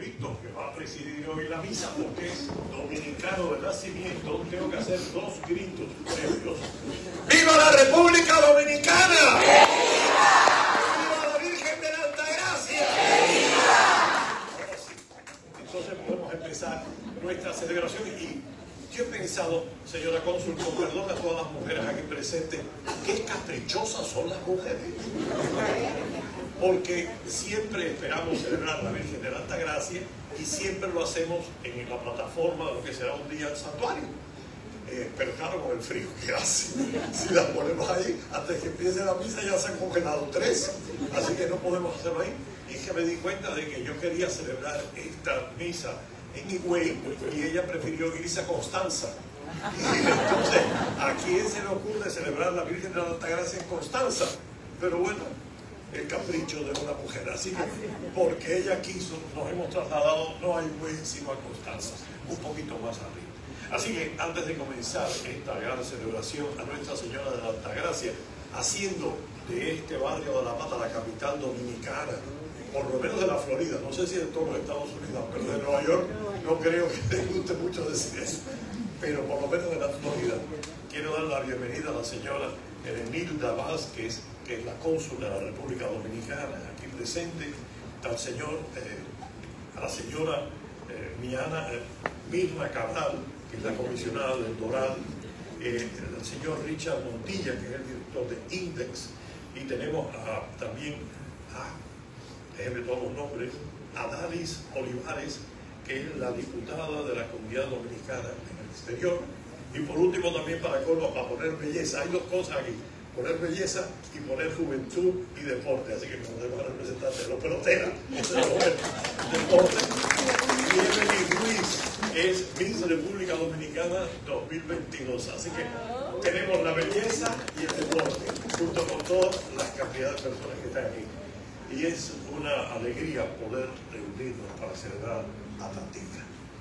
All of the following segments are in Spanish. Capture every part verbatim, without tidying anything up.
Víctor, que va a presidir hoy la misa, porque es dominicano de nacimiento, tengo que hacer dos gritos previos. ¡Viva la República Dominicana! ¡Viva! ¡Viva la Virgen de la Altagracia! ¡Viva! Ahora sí, entonces podemos empezar nuestra celebración. Y yo he pensado, señora cónsul, con perdón a todas las mujeres aquí presentes, qué caprichosas son las mujeres. Porque siempre esperamos celebrar la Virgen de la Altagracia y siempre lo hacemos en la plataforma de lo que será un día el santuario. Eh, pero claro, con el frío que hace, si las ponemos ahí, antes que empiece la misa ya se han congelado tres, así que no podemos hacerlo ahí. Y es que me di cuenta de que yo quería celebrar esta misa en Higüey y ella prefirió irse a Constanza. Y entonces, ¿a quién se le ocurre celebrar la Virgen de la Altagracia en Constanza? Pero bueno, el capricho de una mujer. Así que, porque ella quiso, nos hemos trasladado no a Higüey, sino a Constanza, un poquito más arriba. Así que, antes de comenzar esta gran celebración a Nuestra Señora de la Altagracia, haciendo de este barrio de La Mata la capital dominicana, por lo menos de la Florida, no sé si de todos los Estados Unidos, pero de Nueva York no creo que les guste mucho decir eso, pero por lo menos de la Florida, quiero dar la bienvenida a la señora Erenilda Vázquez, que es la cónsul de la República Dominicana aquí presente, al señor, eh, a la señora eh, Miana, eh, Mirna Cabral, que es la comisionada del Doral, eh, el señor Richard Montilla, que es el director de Index, y tenemos a, también a, déjenme todos los nombres, a Dalis Olivares, que es la diputada de la Comunidad Dominicana en el exterior, y por último también para colmo, para poner belleza, hay dos cosas aquí, poner belleza y poner juventud y deporte, así que como tenemos representantes de los peloteras, eso es lo deporte. Y Emily Ruiz es Miss República Dominicana dos mil veintidós, así que tenemos la belleza y el deporte, junto con todas las cantidad de personas que están aquí. Y es una alegría poder reunirnos para celebrar a Tatica.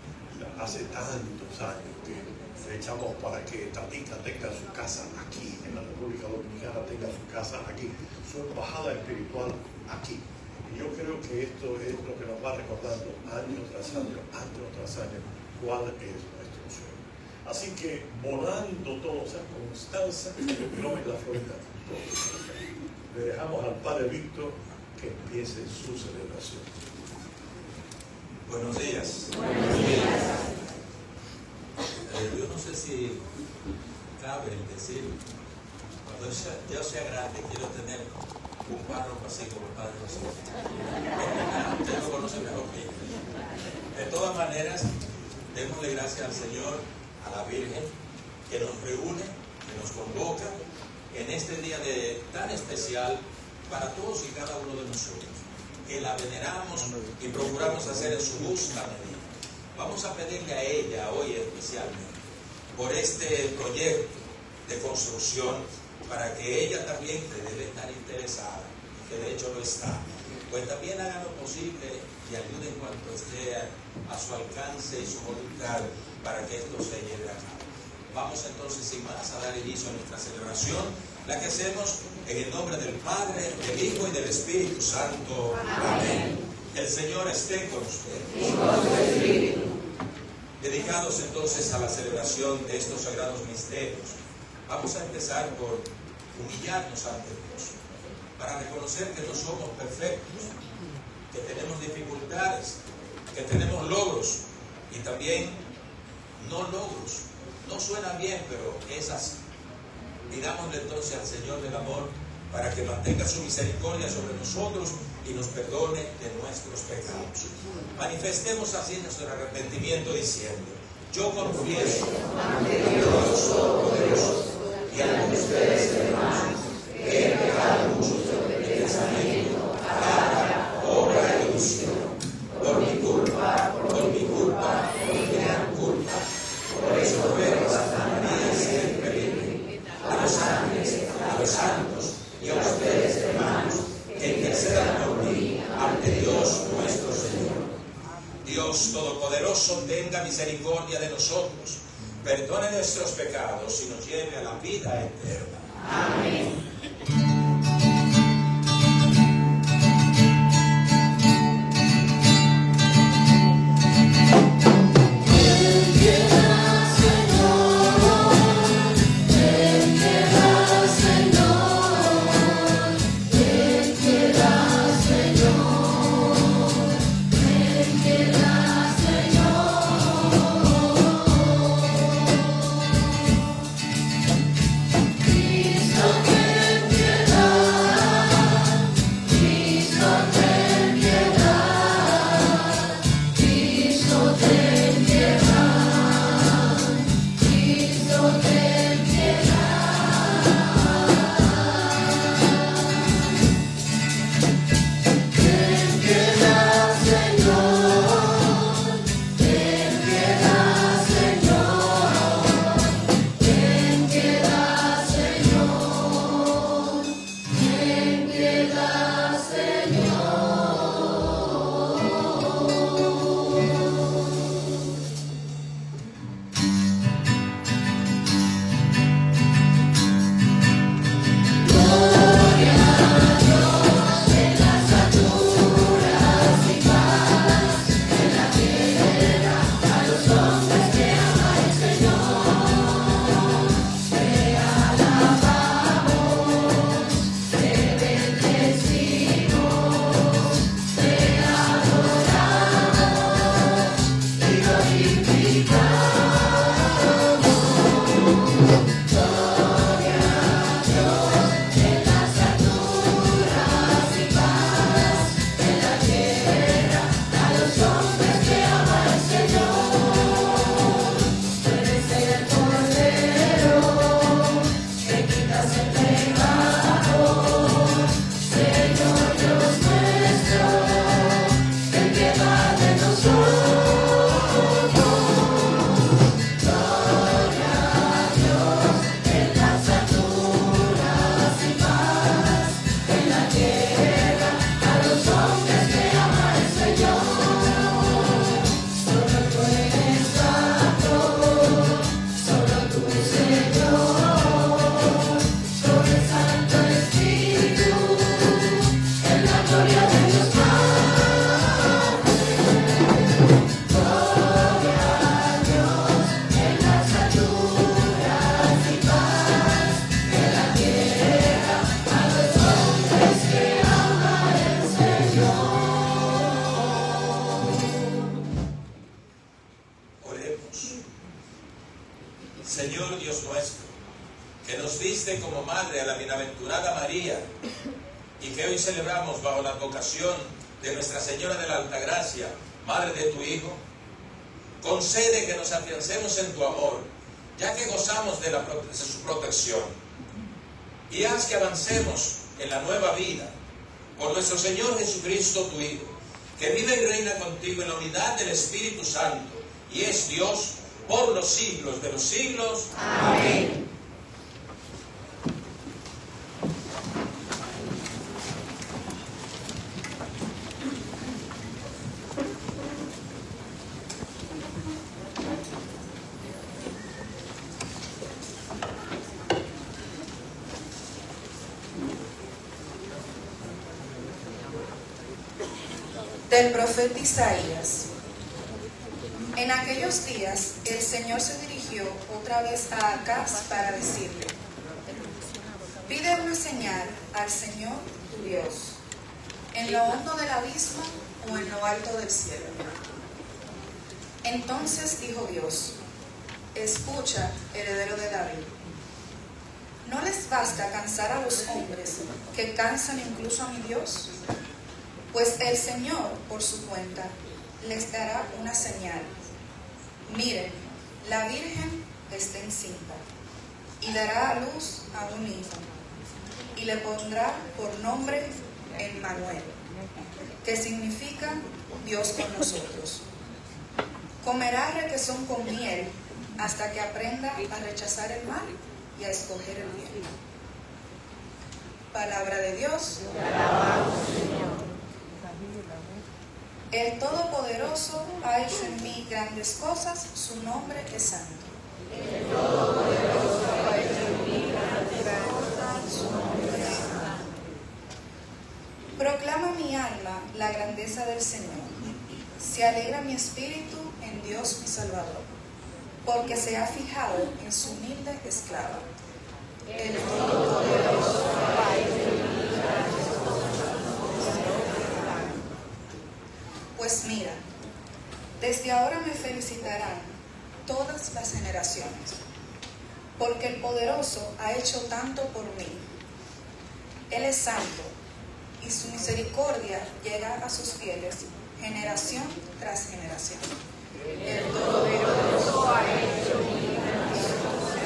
Hace tantos años que le echamos para que Tatica tenga su casa aquí, en la República Dominicana tenga su casa aquí, su embajada espiritual aquí. Y yo creo que esto es lo que nos va recordando año tras año, año tras año, cuál es nuestro sueño. Así que, volando todos a Constanza, no en la Florida, le dejamos al Padre Víctor que empiece su celebración. Buenos días. Buenos días. Eh, yo no sé si cabe el decir, cuando yo sea grande quiero tener un párroco así como el Padre José. Usted lo conoce mejor que yo. De todas maneras, démosle gracias al Señor, a la Virgen, que nos reúne, que nos convoca en este día de, tan especial para todos y cada uno de nosotros, que la veneramos y procuramos hacer en su justa medida. Vamos a pedirle a ella hoy especialmente por este proyecto de construcción, para que ella también, que debe estar interesada, que de hecho lo está, pues también haga lo posible y ayude en cuanto esté a su alcance y su voluntad para que esto se lleve a cabo. Vamos entonces sin más a dar inicio a nuestra celebración, la que hacemos en el nombre del Padre, del Hijo y del Espíritu Santo. Amén. El Señor esté con ustedes. Dedicados entonces a la celebración de estos sagrados misterios, vamos a empezar por humillarnos ante Dios, para reconocer que no somos perfectos, que tenemos dificultades, que tenemos logros y también no logros. No suena bien, pero es así. Pidámosle entonces al Señor del amor para que mantenga su misericordia sobre nosotros y nos perdone de nuestros pecados. Manifestemos así nuestro arrepentimiento diciendo: yo confieso ante Dios Todopoderoso y ante ustedes, hermanos, que he pecado mucho de pensamiento, palabra, obra y omisión, por mi culpa, por mi culpa, por mi gran culpa. Por eso ruego a Santa María siempre Virgen, a los ángeles, a los santos y a ustedes, hermanos, que intercedan por mí ante Dios nuestro Señor. Dios Todopoderoso tenga misericordia de nosotros, perdone nuestros pecados y nos lleve a la vida eterna. Amén. madre, a la bienaventurada María, y que hoy celebramos bajo la advocación de Nuestra Señora de la Altagracia, Madre de tu Hijo, concede que nos afiancemos en tu amor, ya que gozamos de, la, de su protección, y haz que avancemos en la nueva vida, por nuestro Señor Jesucristo, tu Hijo, que vive y reina contigo en la unidad del Espíritu Santo, y es Dios por los siglos de los siglos. Amén. Del profeta Isaías. En aquellos días el Señor se dirigió otra vez a Acaz para decirle: pide una señal al Señor tu Dios, en lo hondo del abismo o en lo alto del cielo. Entonces dijo Dios: escucha, heredero de David. ¿No les basta cansar a los hombres que cansan incluso a mi Dios? Pues el Señor, por su cuenta, les dará una señal. Miren, la Virgen está encinta y dará a luz a un hijo, y le pondrá por nombre Emmanuel, que significa Dios con nosotros. Comerá requesón con miel hasta que aprenda a rechazar el mal y a escoger el bien. Palabra de Dios. Te alabamos, Señor. El Todopoderoso ha hecho en mí grandes cosas, su nombre es santo. El Todopoderoso ha hecho en mí grandes cosas, su nombre es santo. Proclama mi alma la grandeza del Señor. Se alegra mi espíritu en Dios mi Salvador, porque se ha fijado en su humilde esclava. El Todopoderoso ha hecho en mí grandes cosas. Pues mira, desde ahora me felicitarán todas las generaciones, porque el Poderoso ha hecho tanto por mí. Él es santo, y su misericordia llega a sus fieles, generación tras generación. El Todopoderoso ha hecho mil grandes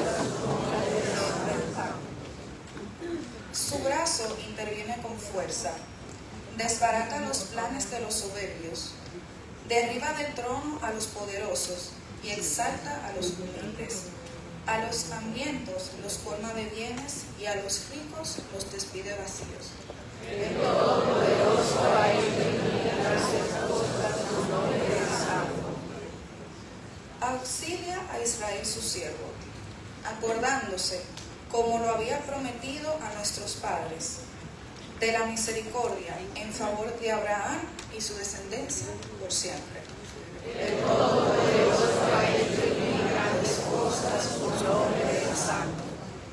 cosas. Su brazo interviene con fuerza. Desbarata los planes de los soberbios, derriba del trono a los poderosos y exalta a los humildes. A los hambrientos los colma de bienes y a los ricos los despide vacíos. El Todopoderoso ha hecho en mí grandes cosas, su nombre es santo. Auxilia a Israel su siervo, acordándose, como lo había prometido a nuestros padres, de la misericordia en favor de Abraham y su descendencia por siempre. El Todopoderoso ha hecho en mí grandes cosas, su nombre es santo.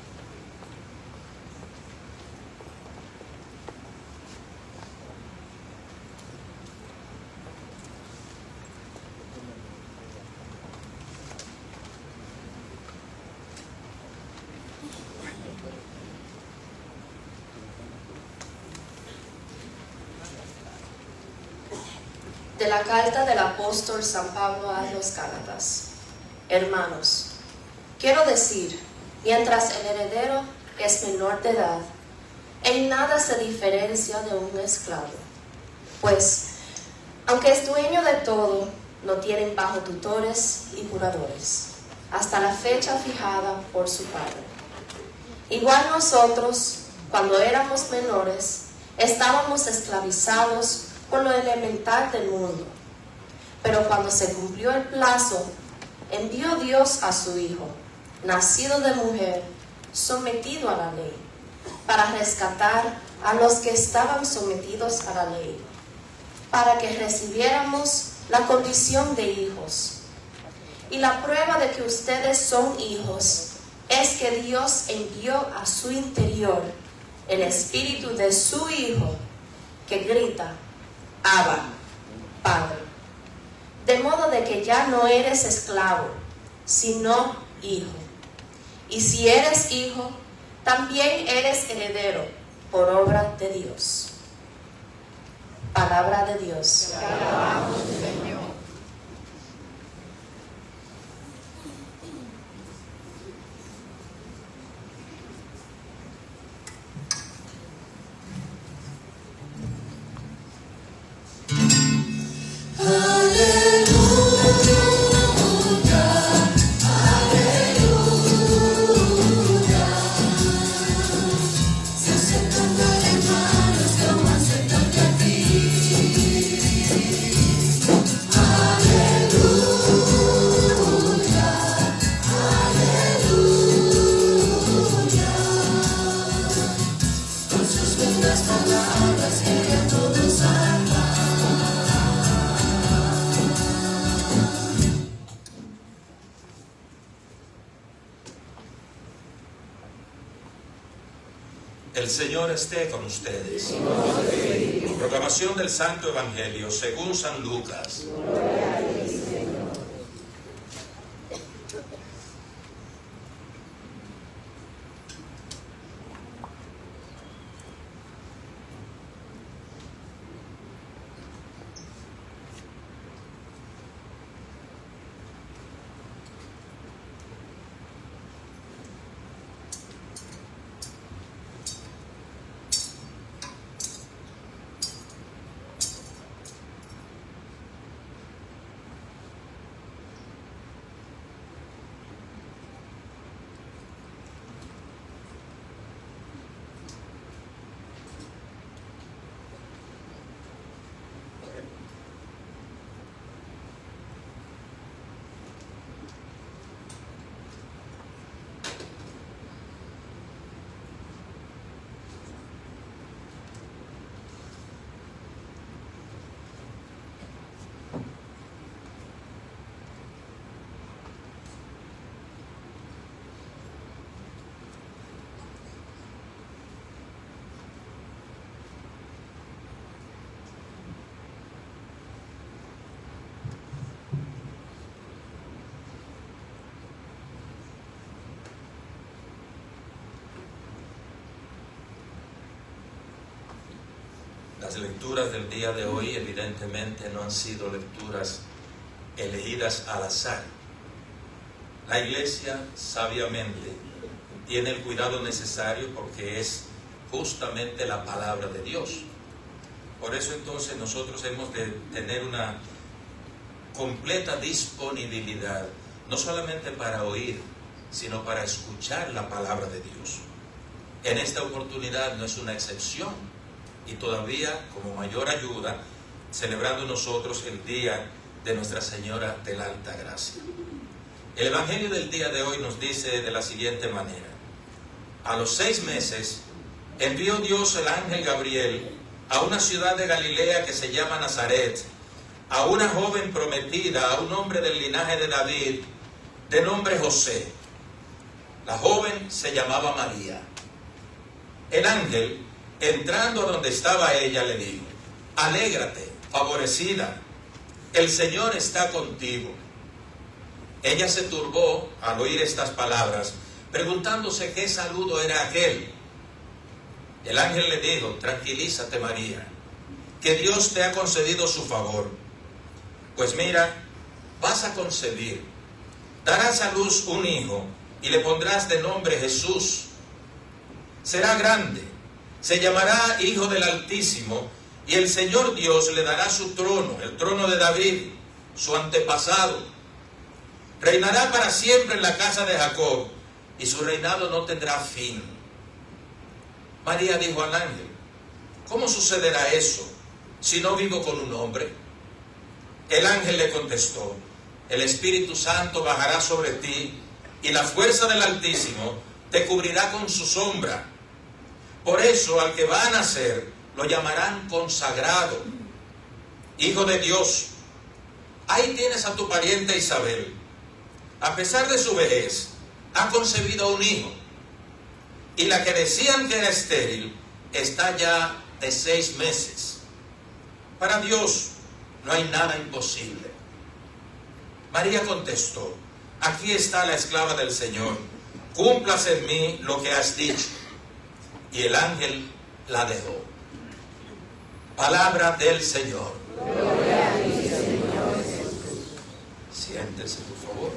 De la carta del apóstol San Pablo a los Gálatas. Hermanos, quiero decir, mientras el heredero es menor de edad, en nada se diferencia de un esclavo, pues, aunque es dueño de todo, lo tienen bajo tutores y curadores, hasta la fecha fijada por su padre. Igual nosotros, cuando éramos menores, estábamos esclavizados por lo elemental del mundo. Pero cuando se cumplió el plazo, envió Dios a su Hijo, nacido de mujer, sometido a la ley, para rescatar a los que estaban sometidos a la ley, para que recibiéramos la condición de hijos. Y la prueba de que ustedes son hijos es que Dios envió a su interior el espíritu de su Hijo, que grita: Abba, Padre. De modo de que ya no eres esclavo, sino hijo. Y si eres hijo, también eres heredero por obra de Dios. Palabra de Dios. Te alabamos, Señor. El Señor esté con ustedes. Proclamación del Santo Evangelio según San Lucas. Las lecturas del día de hoy evidentemente no han sido lecturas elegidas al azar. La Iglesia sabiamente tiene el cuidado necesario porque es justamente la palabra de Dios. Por eso entonces nosotros hemos de tener una completa disponibilidad, no solamente para oír, sino para escuchar la palabra de Dios. En esta oportunidad no es una excepción. Y todavía, como mayor ayuda, celebrando nosotros el día de Nuestra Señora de la Alta Gracia. El Evangelio del día de hoy nos dice de la siguiente manera: a los seis meses envió Dios el ángel Gabriel a una ciudad de Galilea que se llama Nazaret, a una joven prometida a un hombre del linaje de David, de nombre José. La joven se llamaba María. El ángel, entrando a donde estaba ella, le dijo: alégrate, favorecida, el Señor está contigo. Ella se turbó al oír estas palabras, preguntándose qué saludo era aquel. El ángel le dijo: tranquilízate, María, que Dios te ha concedido su favor. Pues mira, vas a concebir, darás a luz un hijo y le pondrás de nombre Jesús. Será grande, se llamará Hijo del Altísimo, y el Señor Dios le dará su trono, el trono de David, su antepasado. Reinará para siempre en la casa de Jacob, y su reinado no tendrá fin. María dijo al ángel: ¿cómo sucederá eso si no vivo con un hombre? El ángel le contestó: el Espíritu Santo bajará sobre ti, y la fuerza del Altísimo te cubrirá con su sombra. Por eso al que va a nacer lo llamarán consagrado, Hijo de Dios. Ahí tienes a tu pariente Isabel. A pesar de su vejez, ha concebido un hijo. Y la que decían que era estéril está ya de seis meses. Para Dios no hay nada imposible. María contestó: aquí está la esclava del Señor. cúmplase en mí lo que has dicho. Y el ángel la dejó. Palabra del Señor. Gloria a ti, Señor Jesús. Siéntese, por favor.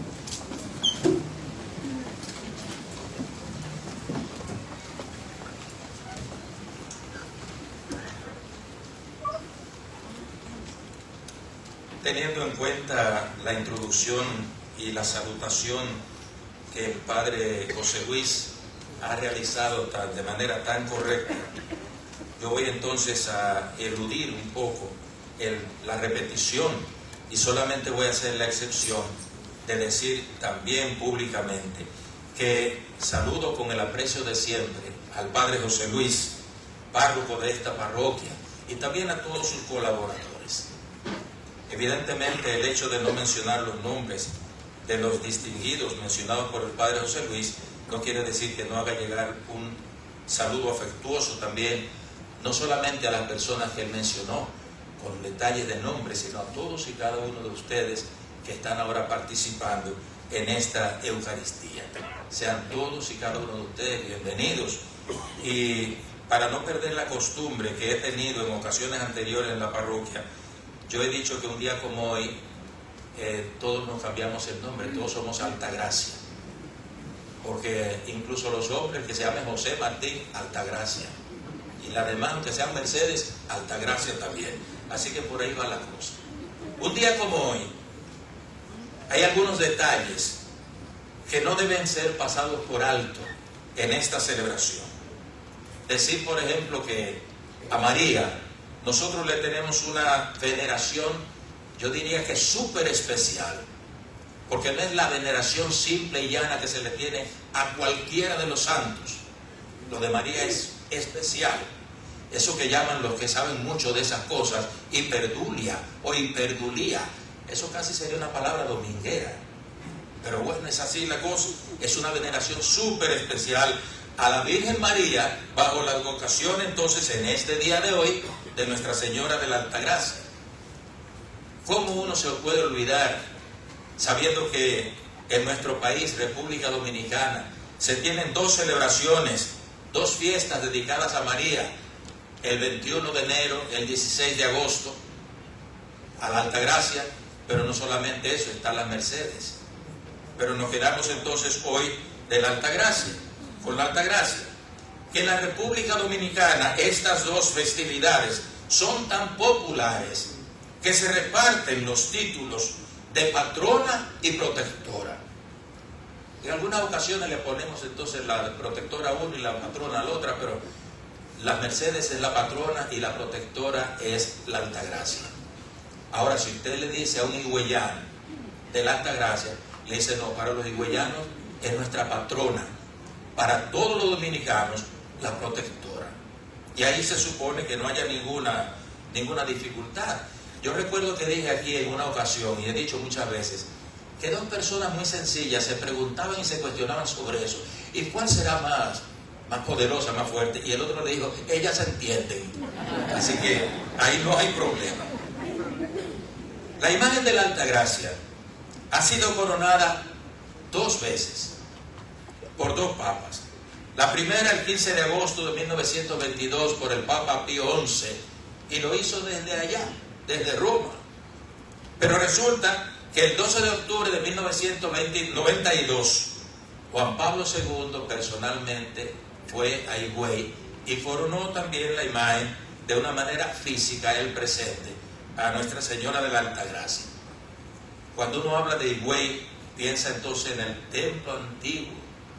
Teniendo en cuenta la introducción y la salutación que el Padre José Luis ha realizado tan, de manera tan correcta, yo voy entonces a eludir un poco el, la repetición y solamente voy a hacer la excepción de decir también públicamente que saludo con el aprecio de siempre al Padre José Luis, párroco de esta parroquia, y también a todos sus colaboradores. Evidentemente, el hecho de no mencionar los nombres de los distinguidos mencionados por el Padre José Luis no quiere decir que no haga llegar un saludo afectuoso también, no solamente a las personas que él mencionó con detalles de nombres, sino a todos y cada uno de ustedes que están ahora participando en esta Eucaristía. Sean todos y cada uno de ustedes bienvenidos. Y para no perder la costumbre que he tenido en ocasiones anteriores en la parroquia, yo he dicho que un día como hoy eh, todos nos cambiamos el nombre, todos somos Altagracia, porque incluso los hombres que se llamen José Martín, Altagracia, y las demás, aunque sean Mercedes, Altagracia también. Así que por ahí va la cosa. Un día como hoy hay algunos detalles que no deben ser pasados por alto en esta celebración. Decir, por ejemplo, que a María nosotros le tenemos una veneración, yo diría que súper especial, porque no es la veneración simple y llana que se le tiene a cualquiera de los santos. Lo de María es especial. Eso que llaman los que saben mucho de esas cosas, hiperdulia o hiperdulía. Eso casi sería una palabra dominguera. Pero bueno, es así la cosa. Es una veneración súper especial a la Virgen María, bajo la advocación entonces en este día de hoy de Nuestra Señora de la Altagracia. ¿Cómo uno se puede olvidar, sabiendo que en nuestro país, República Dominicana, se tienen dos celebraciones, dos fiestas dedicadas a María, el veintiuno de enero, el dieciséis de agosto, a la Altagracia, pero no solamente eso, están las Mercedes. Pero nos quedamos entonces hoy de la Altagracia, con la Altagracia. Que en la República Dominicana estas dos festividades son tan populares que se reparten los títulos de patrona y protectora. En algunas ocasiones le ponemos entonces la protectora a uno y la patrona a la otra, pero la Mercedes es la patrona y la protectora es la Altagracia. Ahora, si usted le dice a un higüeyano de la Altagracia, le dice, no, para los higüeyanos es nuestra patrona, para todos los dominicanos la protectora. Y ahí se supone que no haya ninguna, ninguna dificultad. Yo recuerdo que dije aquí en una ocasión, y he dicho muchas veces, que dos personas muy sencillas se preguntaban y se cuestionaban sobre eso. ¿Y cuál será más, más poderosa, más fuerte? Y el otro le dijo, ellas se entienden. Así que ahí no hay problema. La imagen de la Altagracia ha sido coronada dos veces por dos papas. La primera el quince de agosto de mil novecientos veintidós por el Papa Pío once, y lo hizo desde allá, desde Roma. Pero resulta que el doce de octubre de mil novecientos noventa y dos Juan Pablo segundo personalmente fue a Higüey y coronó también la imagen de una manera física, el presente, a Nuestra Señora de la Altagracia. Cuando uno habla de Higüey, piensa entonces en el templo antiguo,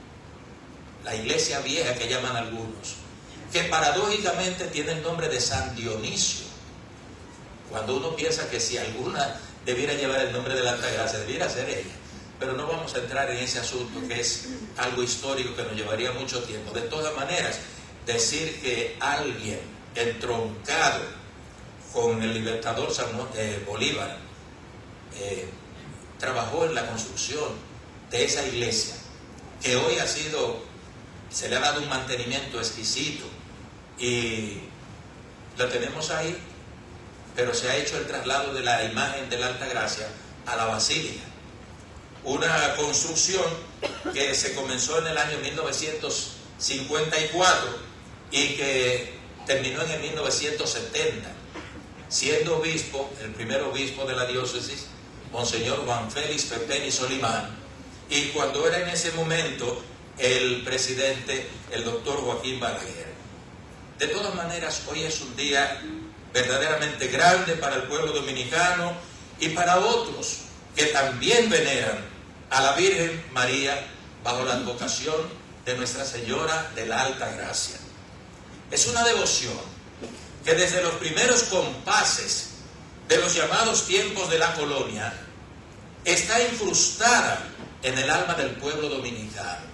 la iglesia vieja que llaman algunos, que paradójicamente tiene el nombre de San Dionisio. Cuando uno piensa que si alguna debiera llevar el nombre de la Altagracia, debiera ser ella. Pero no vamos a entrar en ese asunto, que es algo histórico que nos llevaría mucho tiempo. De todas maneras, decir que alguien entroncado con el libertador San, eh, Bolívar eh, trabajó en la construcción de esa iglesia, que hoy ha sido, se le ha dado un mantenimiento exquisito y lo tenemos ahí, pero se ha hecho el traslado de la imagen de la Altagracia a la Basílica. una construcción que se comenzó en el año mil novecientos cincuenta y cuatro y que terminó en el mil novecientos setenta, siendo obispo, el primer obispo de la diócesis, Monseñor Juan Félix Pepeni Solimán, y cuando era en ese momento el presidente, el doctor Joaquín Balaguer. De todas maneras, hoy es un día verdaderamente grande para el pueblo dominicano y para otros que también veneran a la Virgen María bajo la advocación de Nuestra Señora de la Alta Gracia. Es una devoción que desde los primeros compases de los llamados tiempos de la colonia está incrustada en el alma del pueblo dominicano.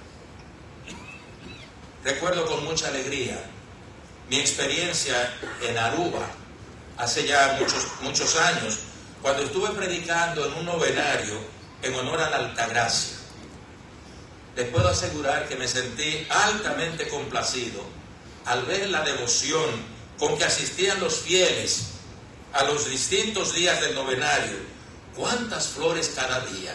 Recuerdo con mucha alegría mi experiencia en Aruba hace ya muchos, muchos años, cuando estuve predicando en un novenario en honor a la Altagracia. Les puedo asegurar que me sentí altamente complacido al ver la devoción con que asistían los fieles a los distintos días del novenario. Cuántas flores cada día.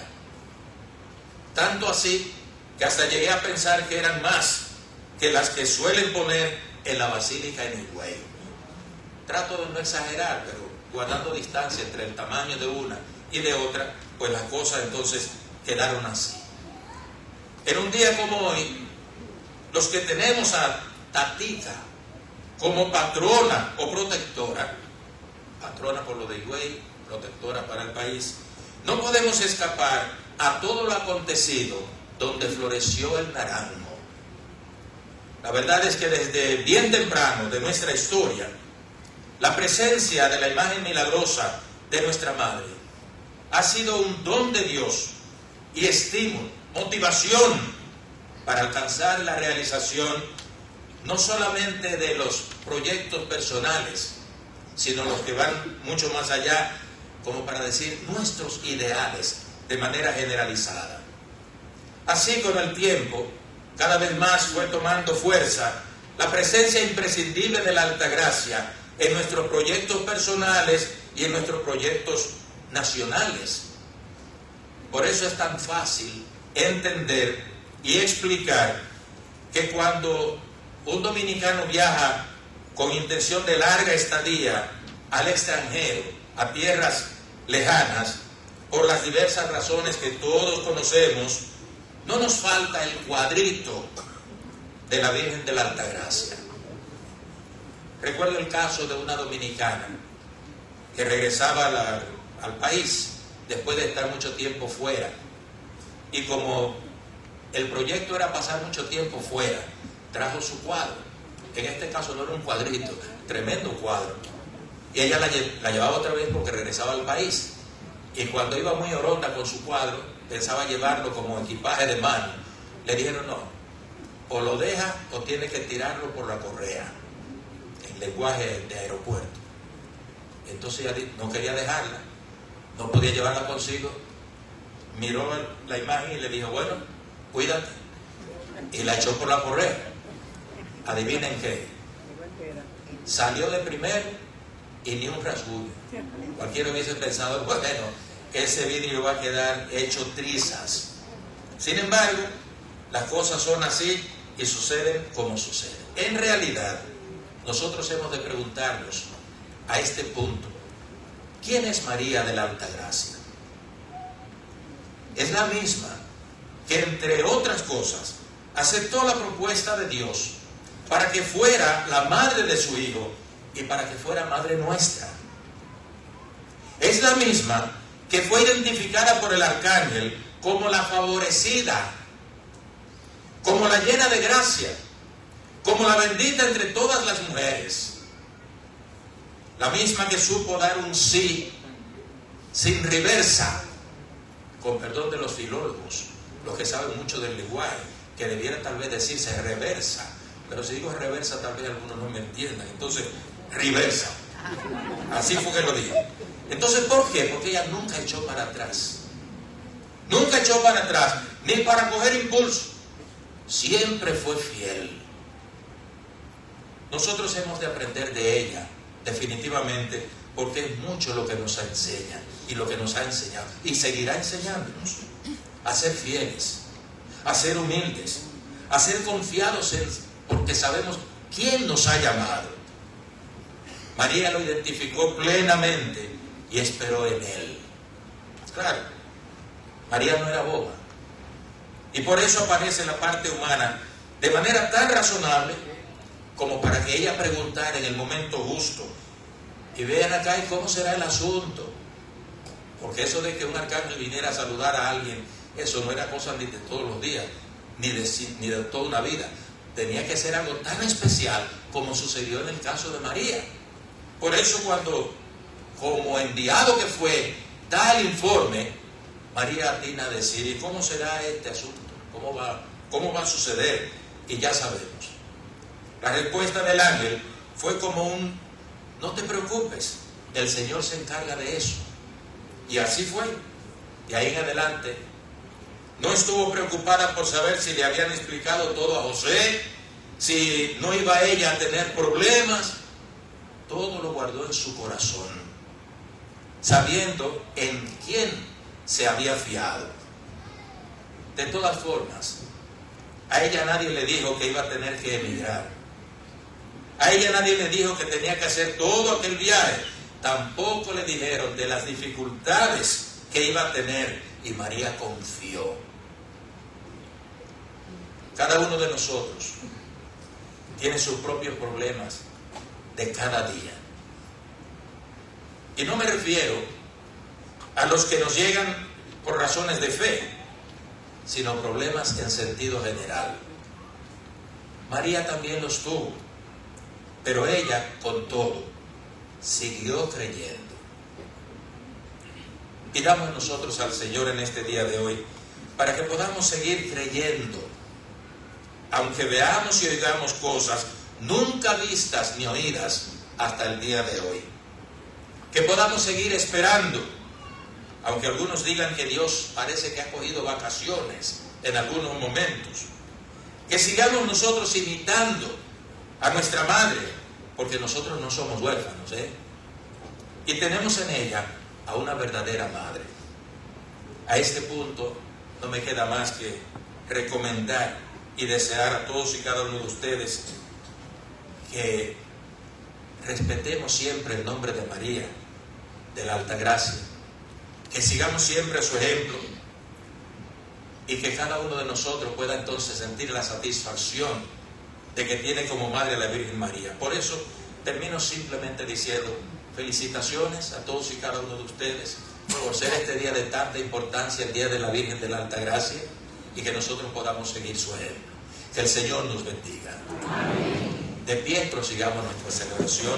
Tanto así que hasta llegué a pensar que eran más que las que suelen poner en la Basílica en Higüey. Trato de no exagerar, pero guardando distancia entre el tamaño de una y de otra, pues las cosas entonces quedaron así. En un día como hoy, los que tenemos a Tatita como patrona o protectora, patrona por lo de Higüey, protectora para el país, no podemos escapar a todo lo acontecido donde floreció el naranjo. La verdad es que desde bien temprano de nuestra historia, la presencia de la imagen milagrosa de nuestra Madre ha sido un don de Dios y estímulo, motivación para alcanzar la realización no solamente de los proyectos personales, sino los que van mucho más allá, como para decir nuestros ideales de manera generalizada. Así, con el tiempo, cada vez más fue tomando fuerza la presencia imprescindible de la Altagracia en nuestros proyectos personales y en nuestros proyectos nacionales. Por eso es tan fácil entender y explicar que cuando un dominicano viaja con intención de larga estadía al extranjero, a tierras lejanas, por las diversas razones que todos conocemos, no nos falta el cuadrito de la Virgen de la Altagracia. Recuerdo el caso de una dominicana que regresaba a la, al país después de estar mucho tiempo fuera, y como el proyecto era pasar mucho tiempo fuera, trajo su cuadro. En este caso no era un cuadrito, tremendo cuadro, y ella la, la llevaba otra vez porque regresaba al país, y cuando iba muy oronda con su cuadro, pensaba llevarlo como equipaje de mano. Le dijeron no, o lo deja o tiene que tirarlo por la correa, en lenguaje de aeropuerto. Entonces ella no quería dejarla, no podía llevarla consigo, miró la imagen y le dijo, bueno, cuídate, y la echó por la correa. Adivinen qué, salió de primero y ni un rasguño. Cualquiera hubiese pensado, bueno, ese vidrio va a quedar hecho trizas. Sin embargo, las cosas son así y suceden como suceden. En realidad, nosotros hemos de preguntarnos a este punto, ¿quién es María de la Altagracia? Es la misma que, entre otras cosas, aceptó la propuesta de Dios para que fuera la madre de su Hijo y para que fuera madre nuestra. Es la misma que fue identificada por el arcángel como la favorecida, como la llena de gracia, como la bendita entre todas las mujeres. La misma que supo dar un sí sin reversa, con perdón de los filólogos, los que saben mucho del lenguaje, que debiera tal vez decirse reversa, pero si digo reversa tal vez algunos no me entiendan. Entonces, reversa. Así fue que lo dije. Entonces, ¿por qué? Porque ella nunca echó para atrás. Nunca echó para atrás, ni para coger impulso. Siempre fue fiel. Nosotros hemos de aprender de ella, definitivamente, porque es mucho lo que nos enseña y lo que nos ha enseñado y seguirá enseñándonos. a ser fieles, a ser humildes, a ser confiados en, porque sabemos quién nos ha llamado. María lo identificó plenamente y esperó en él. Claro, María no era boba. Y por eso aparece la parte humana de manera tan razonable como para que ella preguntara en el momento justo. Y vean acá, ¿y cómo será el asunto? Porque eso de que un arcángel viniera a saludar a alguien, eso no era cosa ni de todos los días, ni de, ni de toda una vida. Tenía que ser algo tan especial como sucedió en el caso de María. Por eso cuando, como enviado que fue, da el informe, María atina a decir, ¿y cómo será este asunto? ¿Cómo va, cómo va a suceder? Y ya sabemos. La respuesta del ángel fue como un, no te preocupes, el Señor se encarga de eso. Y así fue. De ahí en adelante, no estuvo preocupada por saber si le habían explicado todo a José, si no iba ella a tener problemas. Todo lo guardó en su corazón, sabiendo en quién se había fiado. De todas formas, a ella nadie le dijo que iba a tener que emigrar. A ella nadie le dijo que tenía que hacer todo aquel viaje. Tampoco le dijeron de las dificultades que iba a tener, y María confió. Cada uno de nosotros tiene sus propios problemas de cada día. Y no me refiero a los que nos llegan por razones de fe, sino problemas en sentido general. María también los tuvo, pero ella, con todo, siguió creyendo. Pidamos nosotros al Señor en este día de hoy para que podamos seguir creyendo, aunque veamos y oigamos cosas nunca vistas ni oídas hasta el día de hoy. Que podamos seguir esperando, aunque algunos digan que Dios parece que ha cogido vacaciones en algunos momentos. Que sigamos nosotros imitando a nuestra madre, porque nosotros no somos huérfanos, ¿eh? Y tenemos en ella a una verdadera madre. A este punto no me queda más que recomendar y desear a todos y cada uno de ustedes que respetemos siempre el nombre de María, de la Alta Gracia, que sigamos siempre su ejemplo y que cada uno de nosotros pueda entonces sentir la satisfacción de que tiene como madre a la Virgen María. Por eso termino simplemente diciendo felicitaciones a todos y cada uno de ustedes por ser este día de tanta importancia, el Día de la Virgen de la Alta Gracia, y que nosotros podamos seguir su ejemplo. Que el Señor nos bendiga. Amén. De pie prosigamos nuestra celebración.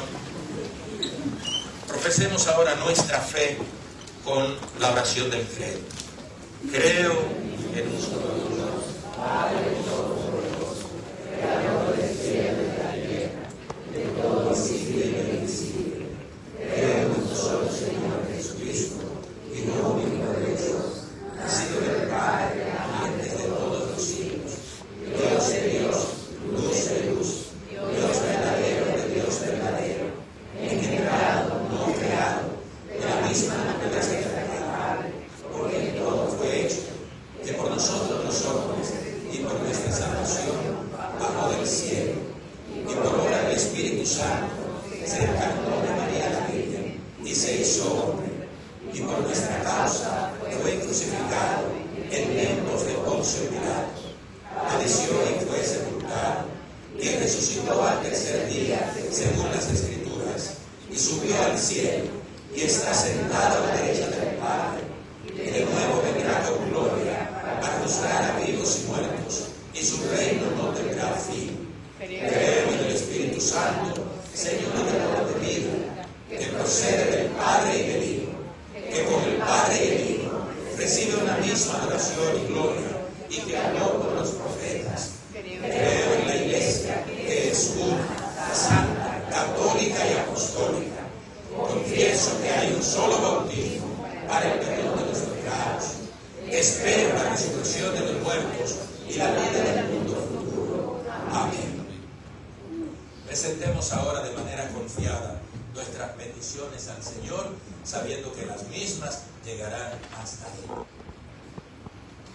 Profesemos ahora nuestra fe con la oración del credo. Creo en un solo Dios, Padre Todopoderoso, Creador del cielo y de la tierra, de todo visible y invisible. Creo en un solo Señor Jesucristo, Hijo único de Dios, nacido del Padre antes de todos los siglos, Dios de Dios, luz de luz, Dios verdadero de Dios verdadero, engendrado, no creado, de la misma naturaleza del Padre, porque todo fue hecho, que por nosotros los hombres y por nuestra salvación bajó del cielo, y por obra del Espíritu Santo se encarnó de María la Virgen y se hizo hombre, y por nuestra causa fue crucificado en tiempos de Poncio Pilato, padeció y fue sepultado, y resucitó al tercer día según las Escrituras, y subió al cielo, y está sentado a la derecha del Padre, y de nuevo vendrá con gloria para juzgar a vivos y muertos, y su reino no tendrá fin. Creo en el Espíritu Santo, Señor de la vida, que procede del Padre y del Hijo, que con el Padre y el Hijo recibe una misma adoración y gloria, y que habló por los profetas. Creo en la Iglesia, que es una, santa, católica y apostólica. Confieso que hay un solo bautismo para el perdón de los pecados. Espero la resurrección de los muertos y la vida del mundo futuro. Amén. Presentemos ahora de manera confiada nuestras peticiones al Señor, sabiendo que las mismas llegarán hasta Él.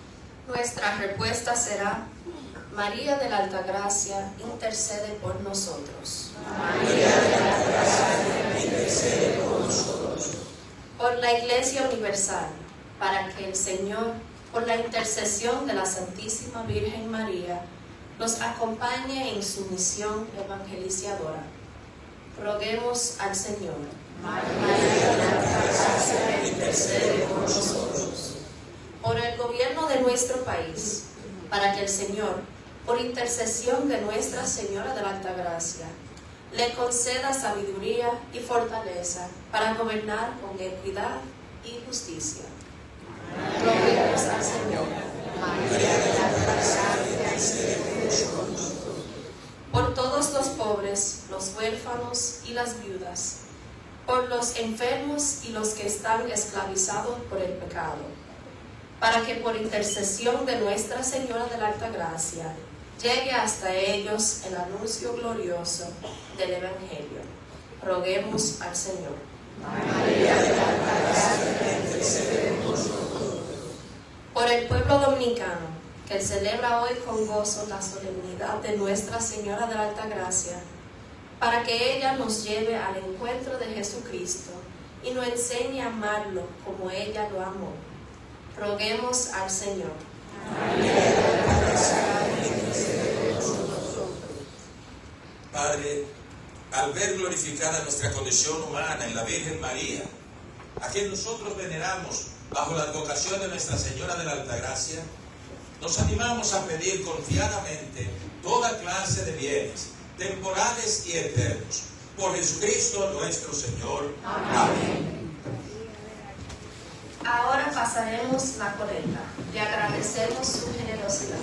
Nuestra respuesta será: María de la Altagracia, intercede por nosotros. María de la Altagracia, intercede por nosotros. Por la Iglesia Universal, para que el Señor, por la intercesión de la Santísima Virgen María, nos acompañe en su misión evangelizadora. Roguemos al Señor. María de la Altagracia, intercede por nosotros. Por el gobierno de nuestro país, para que el Señor, por intercesión de Nuestra Señora de la Altagracia, le conceda sabiduría y fortaleza para gobernar con equidad y justicia. Roguemos al Señor. María de la Altagracia, intercede por nosotros. Por todos los pobres, los huérfanos y las viudas, por los enfermos y los que están esclavizados por el pecado, para que por intercesión de Nuestra Señora de la Altagracia llegue hasta ellos el anuncio glorioso del Evangelio. Roguemos al Señor. María de la Altagracia, intercede por nosotros. Por el pueblo dominicano, que celebra hoy con gozo la solemnidad de Nuestra Señora de la Altagracia, para que ella nos lleve al encuentro de Jesucristo y nos enseñe a amarlo como ella lo amó. Roguemos al Señor. María de la Altagracia, intercede por nosotros. Padre, al ver glorificada nuestra condición humana en la Virgen María, a quien nosotros veneramos bajo la advocación de Nuestra Señora de la Altagracia, nos animamos a pedir confiadamente toda clase de bienes, temporales y eternos, por Jesucristo nuestro Señor. Amén. Ahora pasaremos la colecta. Le agradecemos su generosidad.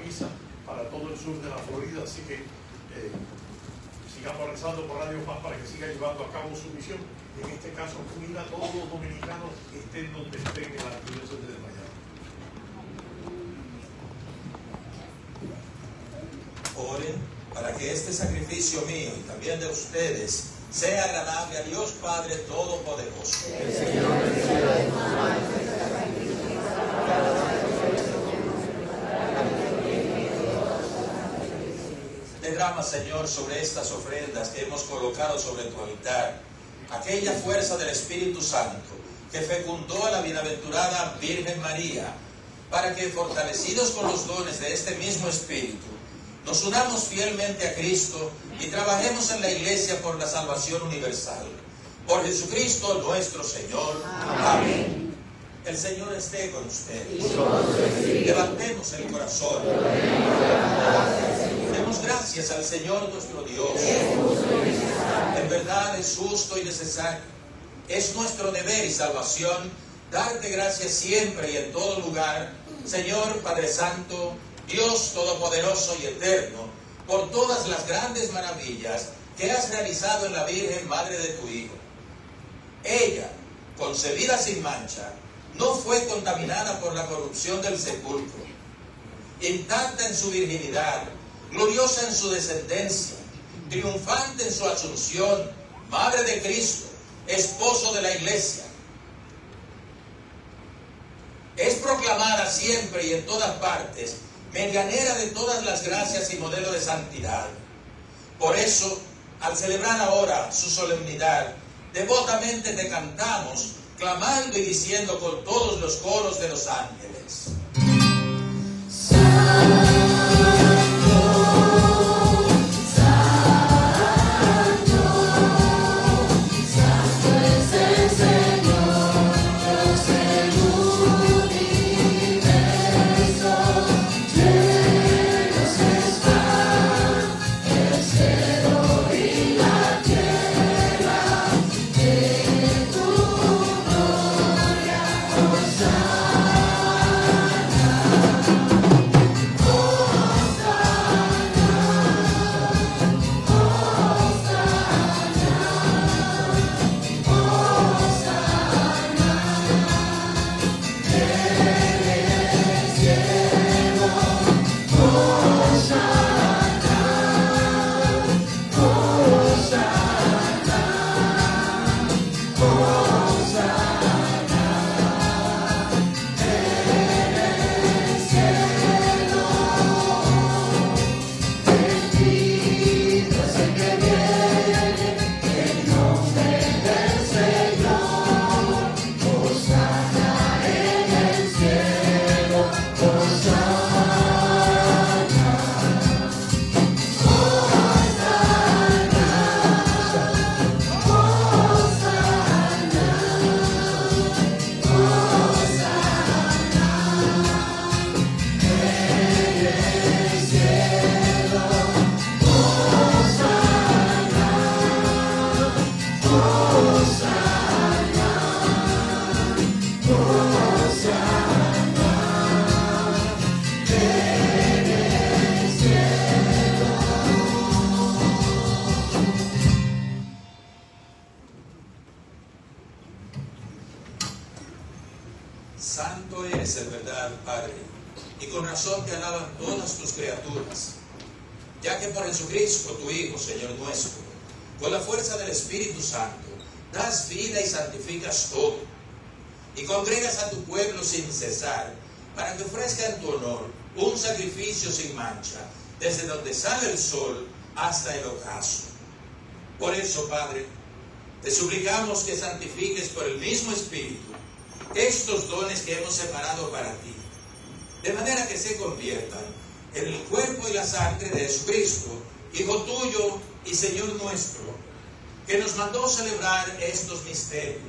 misa para todo el sur de la Florida, así que eh, sigamos rezando por Radio Paz para que siga llevando a cabo su misión. En este caso, unir a todos los dominicanos, estén donde estén en la diócesis de Miami. Oren para que este sacrificio mío y también de ustedes sea agradable a Dios Padre Todopoderoso. El Señor reciba de tus manos esta sacrificio Derrama, Señor, sobre estas ofrendas que hemos colocado sobre tu altar aquella fuerza del Espíritu Santo que fecundó a la bienaventurada Virgen María, para que, fortalecidos con los dones de este mismo Espíritu, nos unamos fielmente a Cristo y trabajemos en la Iglesia por la salvación universal. Por Jesucristo nuestro Señor. Amén. El Señor esté con ustedes. Levantemos el corazón. Demos gracias al Señor nuestro Dios. En verdad es justo y necesario. Es nuestro deber y salvación darte gracias siempre y en todo lugar, Señor Padre Santo, Dios Todopoderoso y Eterno, por todas las grandes maravillas que has realizado en la Virgen Madre de tu Hijo. Ella, concebida sin mancha, no fue contaminada por la corrupción del sepulcro. Intacta en su virginidad, gloriosa en su descendencia, triunfante en su asunción, Madre de Cristo, esposo de la Iglesia. Es proclamada siempre y en todas partes medianera de todas las gracias y modelo de santidad. Por eso, al celebrar ahora su solemnidad, devotamente te cantamos, clamando y diciendo con todos los coros de los ángeles. Santo eres en verdad, Padre, y con razón te alaban todas tus criaturas, ya que por Jesucristo, tu Hijo, Señor nuestro, con la fuerza del Espíritu Santo, das vida y santificas todo, y congregas a tu pueblo sin cesar, para que ofrezca en tu honor un sacrificio sin mancha, desde donde sale el sol hasta el ocaso. Por eso, Padre, te suplicamos que santifiques por el mismo Espíritu estos dones que hemos separado para ti, de manera que se conviertan en el cuerpo y la sangre de Jesucristo, Hijo tuyo y Señor nuestro, que nos mandó celebrar estos misterios.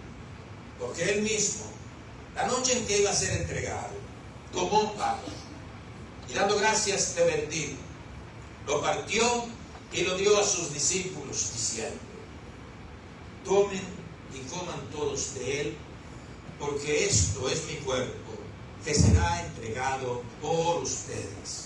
Porque Él mismo, la noche en que iba a ser entregado, tomó pan y dando gracias te bendijo, lo partió y lo dio a sus discípulos, diciendo: tomen y coman todos de él, porque esto es mi cuerpo, que será entregado por ustedes.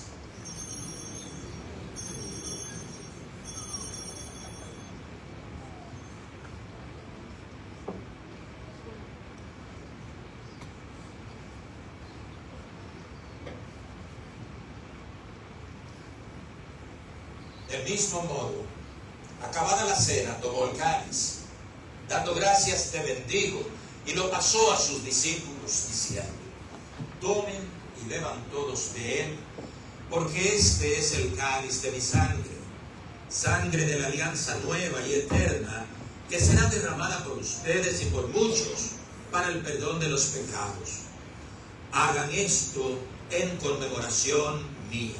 Del mismo modo, acabada la cena, tomó el cáliz, dando gracias, te bendigo, y lo pasó a sus discípulos, diciendo: tomen y beban todos de él, porque este es el cáliz de mi sangre, sangre de la alianza nueva y eterna, que será derramada por ustedes y por muchos para el perdón de los pecados. Hagan esto en conmemoración mía.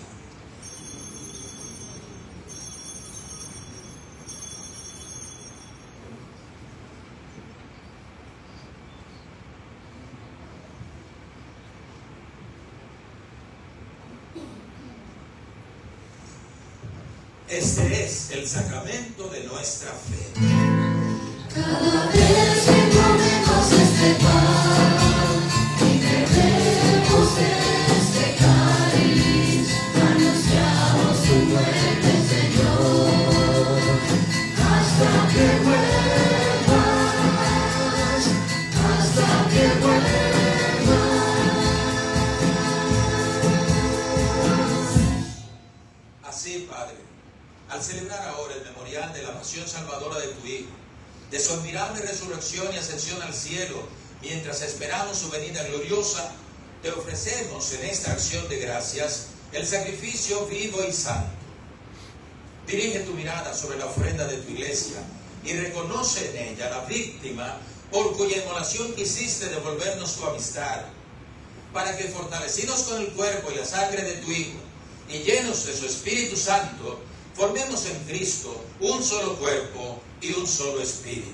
Este es el sacramento de nuestra fe. Cada vez que comemos este pan y bebemos este cáliz, anunciamos tu muerte, Señor, hasta que vuelvas, hasta que vuelvas. Así, Padre, al celebrar ahora el memorial de la pasión salvadora de tu Hijo, de su admirable resurrección y ascensión al cielo, mientras esperamos su venida gloriosa, te ofrecemos en esta acción de gracias el sacrificio vivo y santo. Dirige tu mirada sobre la ofrenda de tu iglesia y reconoce en ella la víctima por cuya inmolación quisiste devolvernos tu amistad, para que, fortalecidos con el cuerpo y la sangre de tu Hijo y llenos de su Espíritu Santo, formemos en Cristo un solo cuerpo y un solo espíritu.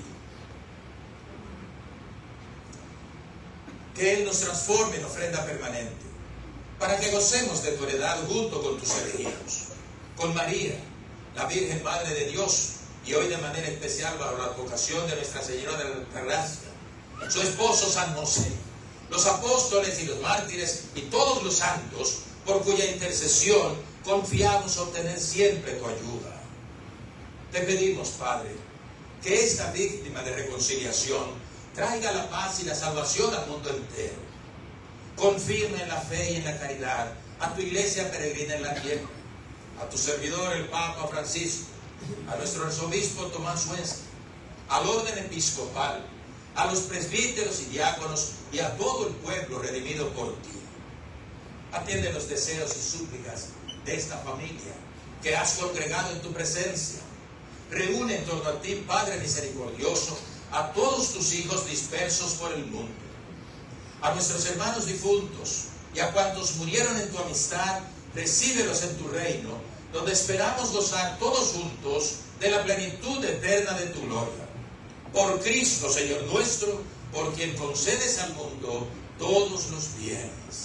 Que Él nos transforme en ofrenda permanente, para que gocemos de tu heredad junto con tus elegidos, con María, la Virgen Madre de Dios, y hoy de manera especial bajo la advocación de Nuestra Señora de la Gracia, su esposo San José, los apóstoles y los mártires y todos los santos, por cuya intercesión confiamos obtener siempre tu ayuda. Te pedimos, Padre, que esta víctima de reconciliación traiga la paz y la salvación al mundo entero. Confirma en la fe y en la caridad a tu iglesia peregrina en la tierra, a tu servidor el Papa Francisco, a nuestro arzobispo Tomás Huesca, al orden episcopal, a los presbíteros y diáconos y a todo el pueblo redimido por ti. Atiende los deseos y súplicas de esta familia que has congregado en tu presencia. Reúne en torno a ti, Padre misericordioso, a todos tus hijos dispersos por el mundo, a nuestros hermanos difuntos y a cuantos murieron en tu amistad. Recíbelos en tu reino, donde esperamos gozar todos juntos de la plenitud eterna de tu gloria. Por Cristo, Señor nuestro, por quien concedes al mundo todos los bienes.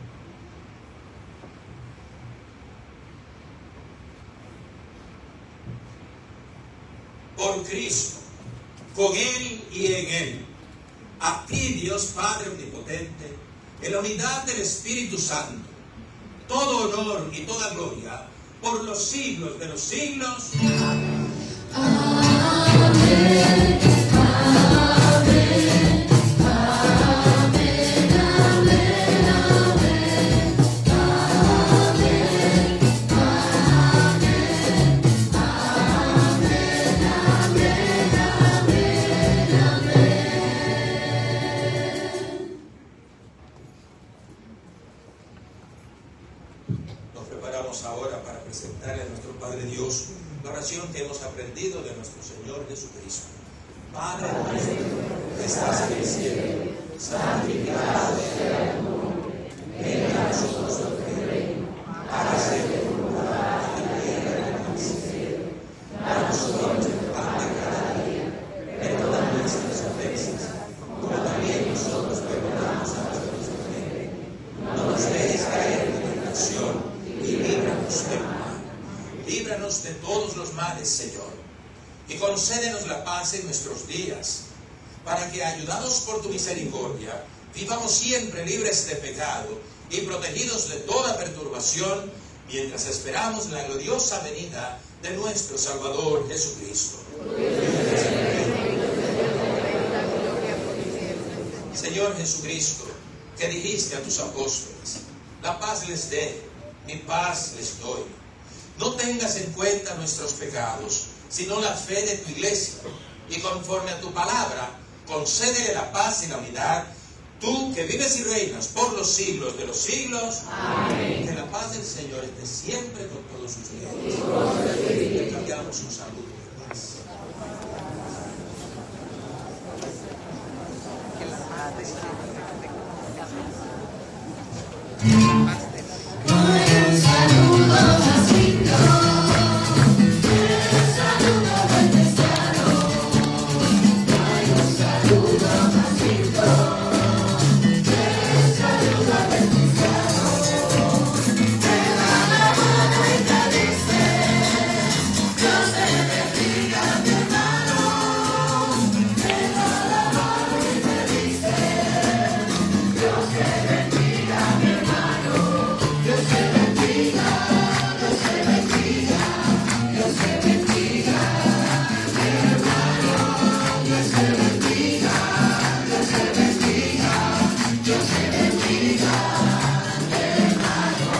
Por Cristo, con Él y en Él, a ti, Dios Padre Omnipotente, en la unidad del Espíritu Santo, todo honor y toda gloria por los siglos de los siglos. Amén. Amén. Amén. Amén. Amén. Nos preparamos ahora para presentarle a nuestro Padre Dios la oración que hemos aprendido de nuestro Señor Jesucristo. Padre nuestro, que estás en el cielo, santificado sea tu nombre. Venga a nosotros tu reino. Hágase tu voluntad en la tierra como en el cielo. Danos hoy nuestro pan de cada día. Perdona nuestras ofensas, como también nosotros perdonamos a los que nos ofenden. No nos dejes caer en la tentación y líbranos del mal. Líbranos de todos los males, Señor, y concédenos la paz en nuestros días, para que, ayudados por tu misericordia, vivamos siempre libres de pecado y protegidos de toda perturbación, mientras esperamos la gloriosa venida de nuestro Salvador Jesucristo. Señor Jesucristo, que dijiste a tus apóstoles: la paz les dé, mi paz les doy. No tengas en cuenta nuestros pecados, sino la fe de tu iglesia, y conforme a tu palabra, concédele la paz y la unidad, tú que vives y reinas por los siglos de los siglos. Amén. Que la paz del Señor esté siempre con todos ustedes. Le cambiamos un saludo de paz. Un saludo más lindo, un saludo del cristiano, un saludo más lindo, un saludo del cristiano, te da la mano y te dice: Dios te bendiga, mi hermano, te da la mano y te dice: Dios te bendiga, mi hermano, Dios te bendiga, Dios te bendiga, Dios te bendiga, mi hermano, Dios te bendiga, Dios te bendiga, Dios te bendiga, mi hermano.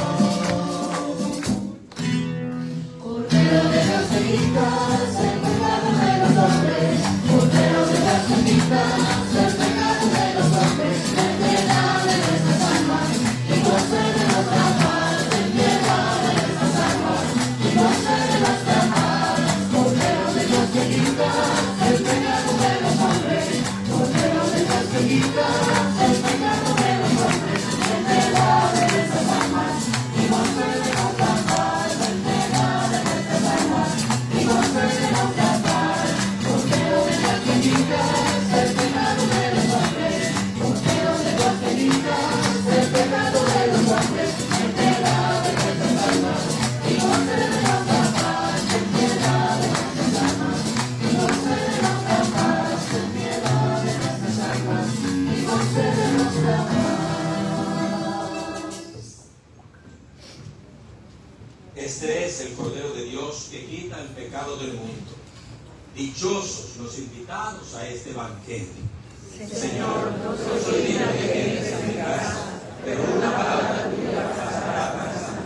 Cordero de las bendicas, el pecado de los hombres, Cordero de las bendicas, el pecado de los hombres, ten piedad de nuestras almas y concede nuestra paz, ten piedad de nuestras almas y concede nuestra paz. Cordero de las bendicas, el pecado de los hombres, Cordero de las bendicas, el pecado de los hombres, ten piedad de nuestras almas y concede nuestra paz, ten piedad de nuestras almas y concede nuestra paz. Cordero de las bendicas, el pecado de los hombres, Cordero de las bendicas, el pecado de los hombres, ten piedad de nuestras almas y concede nuestra paz, ten piedad de nuestras almas y concede nuestra paz, ten piedad de nuestras almas y concede nuestra paz. Este es el Cordero de Dios que quita el pecado del mundo. Dichosos los invitados a este banquete. Señor, no soy digno de que entres en mi casa, pero una palabra tuya bastará para sanar.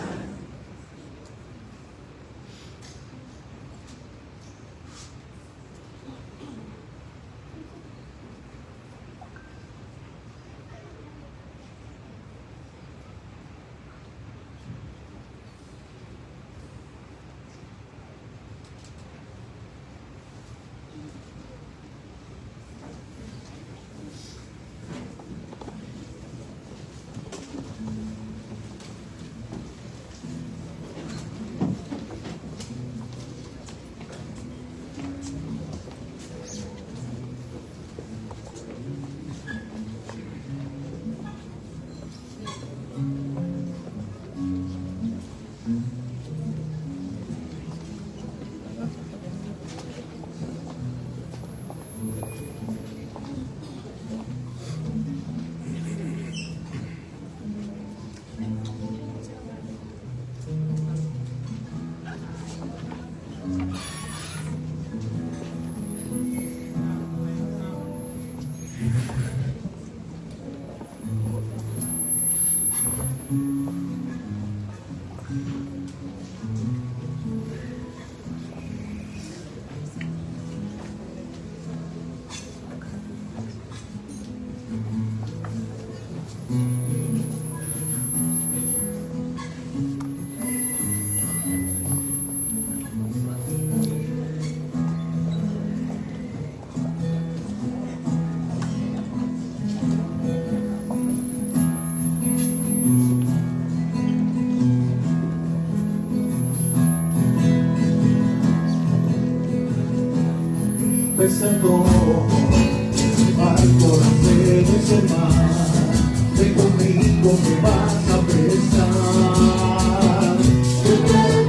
Pescador, al corazón de ese mar, ven conmigo me vas a pescar. Yo quiero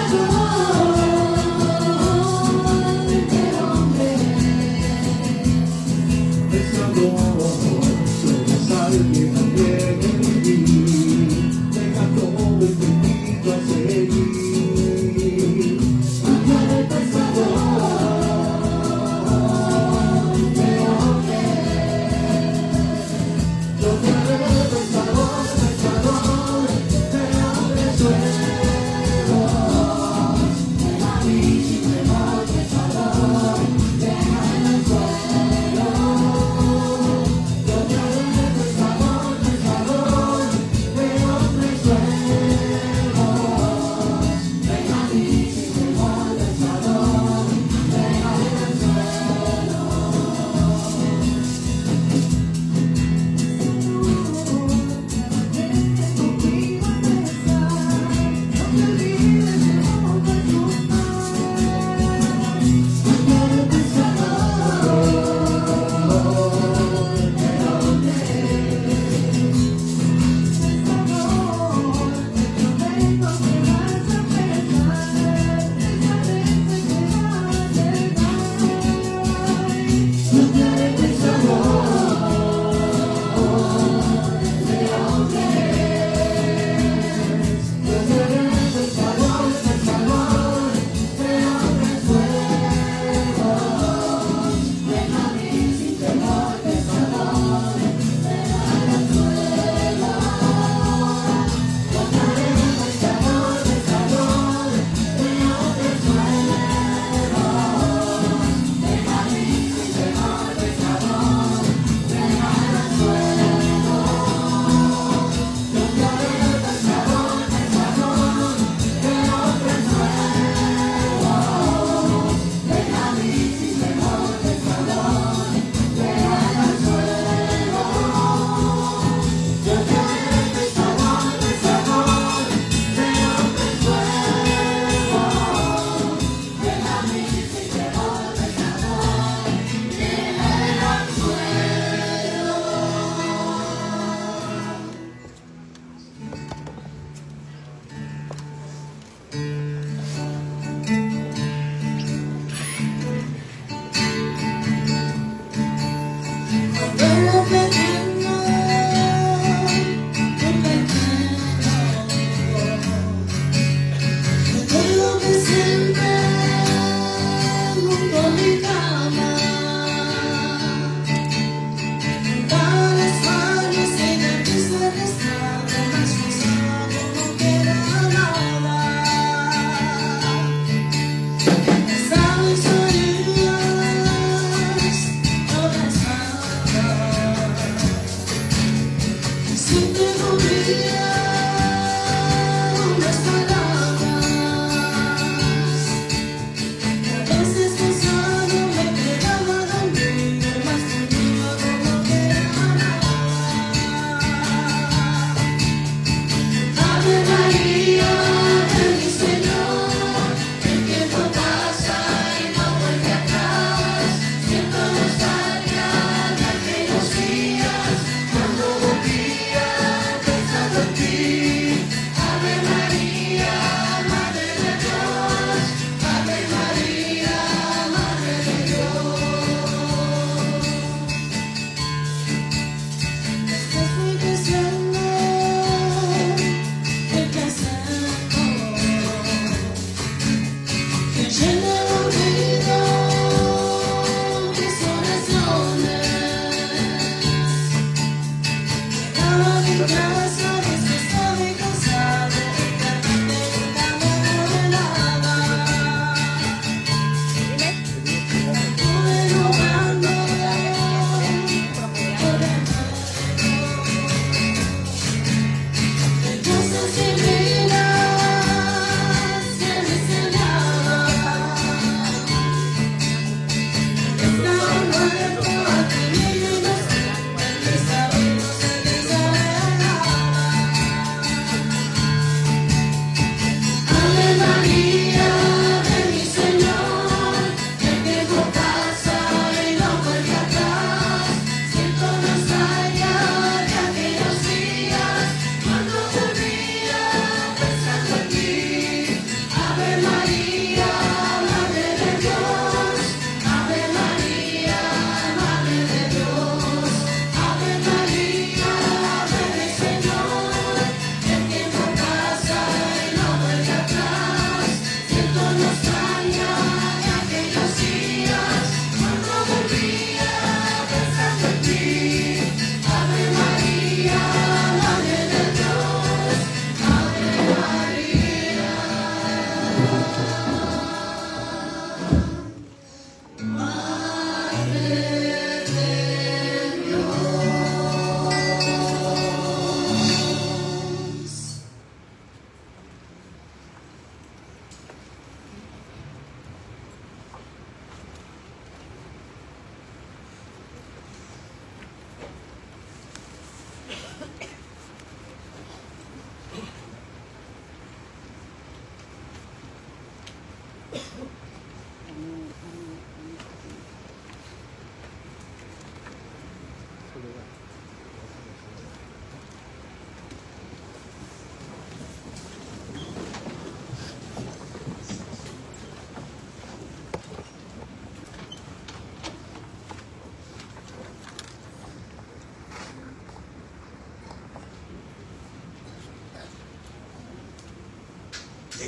pescador, qué hombre. Pescador, sobre sal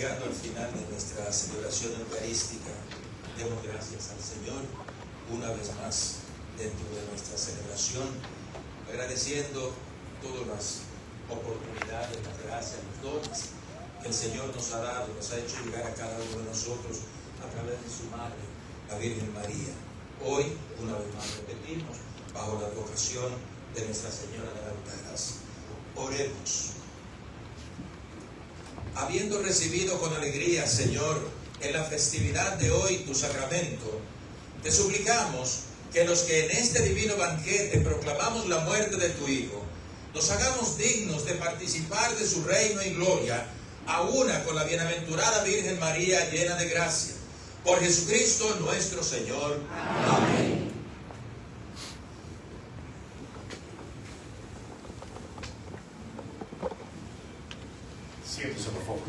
llegando al final de nuestra celebración eucarística. Demos gracias al Señor una vez más dentro de nuestra celebración, agradeciendo todas las oportunidades, las gracias, los dones que el Señor nos ha dado, nos ha hecho llegar a cada uno de nosotros a través de su Madre, la Virgen María. Hoy, una vez más repetimos, bajo la advocación de Nuestra Señora de la Altagracia. Oremos. Habiendo recibido con alegría, Señor, en la festividad de hoy tu sacramento, te suplicamos que los que en este divino banquete proclamamos la muerte de tu Hijo, nos hagamos dignos de participar de su reino y gloria, a una con la bienaventurada Virgen María llena de gracia. Por Jesucristo nuestro Señor. Amén. Siéntese, por favor.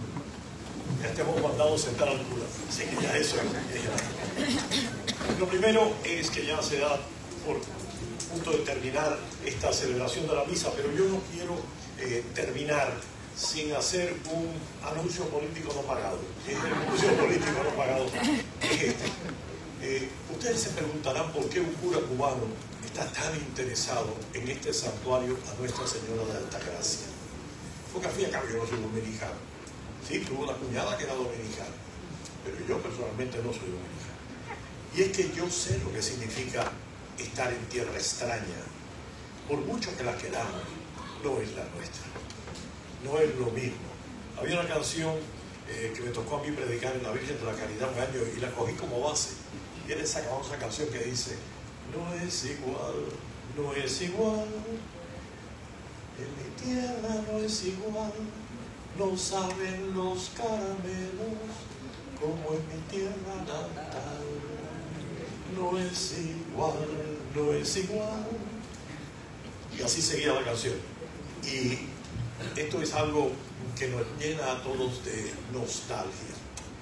Ya te hemos mandado sentar al cura, así que ya eso es ya. Lo primero es que ya se da por punto de terminar esta celebración de la misa, pero yo no quiero eh, terminar sin hacer un anuncio político no pagado. Y este anuncio político no pagado es este. Eh, ustedes se preguntarán por qué un cura cubano está tan interesado en este santuario a Nuestra Señora de Altagracia. Porque al fin y al cabo yo no soy dominicano. Sí, tuve una cuñada que era dominicana, pero yo personalmente no soy dominicano. Y es que yo sé lo que significa estar en tierra extraña. Por mucho que la queramos, no es la nuestra. No es lo mismo. Había una canción eh, que me tocó a mí predicar en la Virgen de la Caridad un año y la cogí como base. Y era esa famosa canción que dice: no es igual, no es igual. En mi tierra no es igual, no saben los caramelos como en mi tierra natal. No es igual, no es igual. Y así seguía la canción. Y esto es algo que nos llena a todos de nostalgia.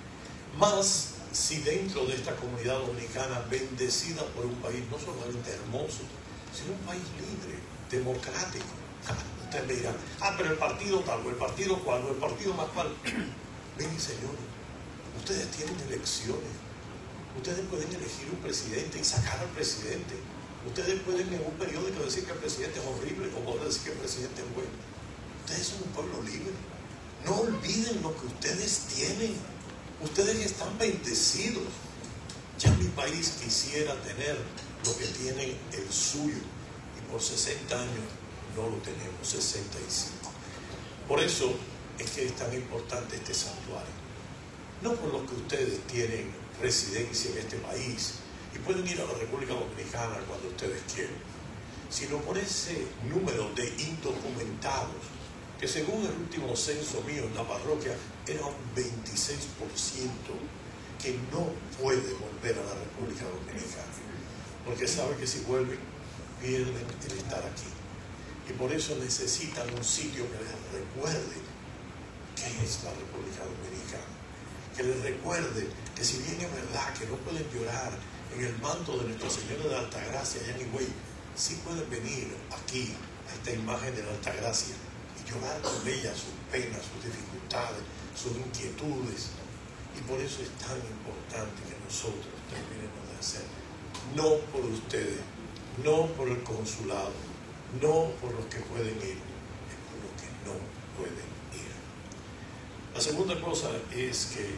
Más si dentro de esta comunidad dominicana, bendecida por un país no solamente hermoso, sino un país libre, democrático. Ustedes me dirán: ah, pero el partido tal, o el partido cual, o el partido más cual. Ven, señores, ustedes tienen elecciones. Ustedes pueden elegir un presidente y sacar al presidente. Ustedes pueden en un periódico decir que el presidente es horrible, o poder decir que el presidente es bueno. Ustedes son un pueblo libre. No olviden lo que ustedes tienen. Ustedes están bendecidos. Ya mi país quisiera tener lo que tiene el suyo. Y por sesenta años no lo tenemos, sesenta y cinco. Por eso es que es tan importante este santuario. No por lo que ustedes tienen residencia en este país y pueden ir a la República Dominicana cuando ustedes quieran, sino por ese número de indocumentados que, según el último censo mío en la parroquia, era un veintiséis por ciento que no puede volver a la República Dominicana, porque sabe que si vuelven pierden el estar aquí. Y por eso necesitan un sitio que les recuerde qué es la República Dominicana, que les recuerde que, si bien es verdad que no pueden llorar en el manto de Nuestra Señora de la Altagracia allá en Higüey, sí pueden venir aquí a esta imagen de la Altagracia y llorar con ella sus penas, sus dificultades, sus inquietudes. Y por eso es tan importante que nosotros terminemos de hacer, no por ustedes, no por el consulado, no por los que pueden ir, es por los que no pueden ir. La segunda cosa es que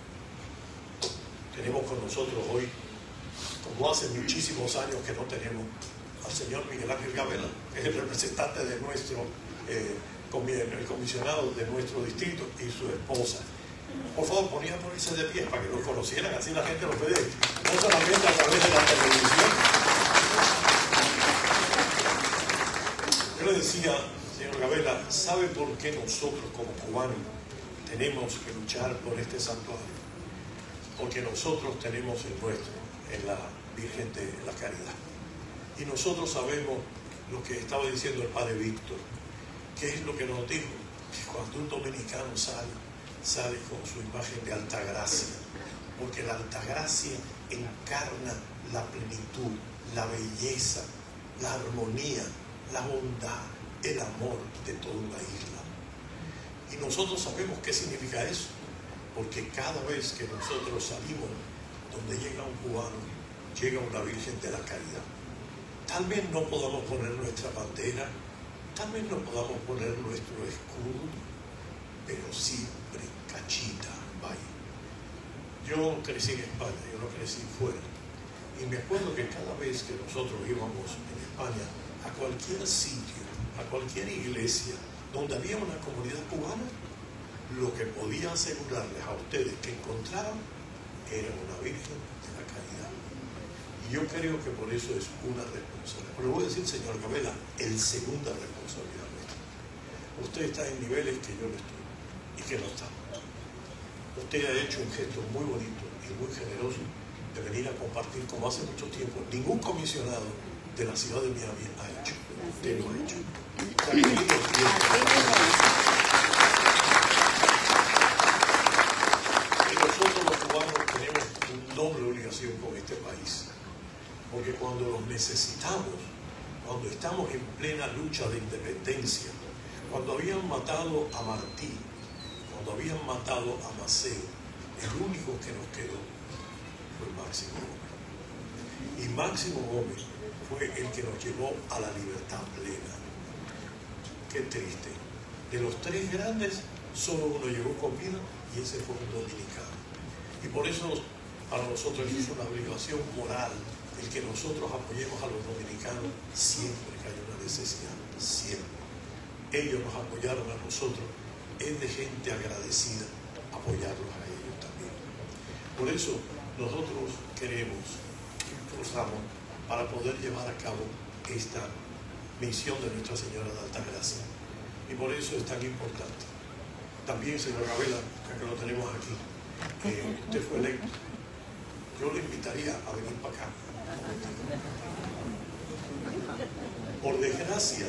tenemos con nosotros hoy, como hace muchísimos años que no tenemos, al señor Miguel Ángel Gabela, que es el representante de nuestro, eh, el comisionado de nuestro distrito, y su esposa. Por favor, ponían a ponerse de pie para que los conocieran, así la gente los ve, no solamente a través de la televisión. Yo le decía, señor Gabela, ¿sabe por qué nosotros como cubanos tenemos que luchar por este santuario? Porque nosotros tenemos el nuestro en la Virgen de la Caridad. Y nosotros sabemos lo que estaba diciendo el padre Víctor, que es lo que nos dijo, que cuando un dominicano sale, sale con su imagen de Altagracia, porque la Altagracia encarna la plenitud, la belleza, la armonía, la bondad, el amor de toda una isla. Y nosotros sabemos qué significa eso. porque cada vez que nosotros salimos donde llega un cubano, llega una Virgen de la Caridad. Tal vez no podamos poner nuestra bandera, tal vez no podamos poner nuestro escudo, pero siempre cachita, vaya. Yo crecí en España, yo no crecí fuera. Y me acuerdo que cada vez que nosotros íbamos en España a cualquier sitio, a cualquier iglesia donde había una comunidad cubana, lo que podía asegurarles a ustedes que encontraran era una Virgen de la Caridad. Y yo creo que por eso es una responsabilidad. Pero voy a decir, señor Gabela, el segunda responsabilidad nuestra. Usted está en niveles que yo no estoy y que no está. Usted ha hecho un gesto muy bonito y muy generoso de venir a compartir, como hace mucho tiempo ningún comisionado de la ciudad de Miami ha hecho. Usted lo ha hecho. Y nosotros los cubanos tenemos una doble obligación con este país, porque cuando los necesitamos, cuando estamos en plena lucha de independencia, cuando habían matado a Martí, cuando habían matado a Maceo, el único que nos quedó fue Máximo Gómez. Y Máximo Gómez fue el que nos llevó a la libertad plena. Qué triste. De los tres grandes, solo uno llegó con vida y ese fue un dominicano. Y por eso para nosotros es una obligación moral el que nosotros apoyemos a los dominicanos siempre que haya una necesidad, siempre. Ellos nos apoyaron a nosotros, es de gente agradecida apoyarlos a ellos también. Por eso nosotros queremos, impulsamos para poder llevar a cabo esta misión de Nuestra Señora de Altagracia. Y por eso es tan importante. También, señor Gabela, ya que lo tenemos aquí, eh, usted fue electo. Yo le invitaría a venir para acá. Por desgracia,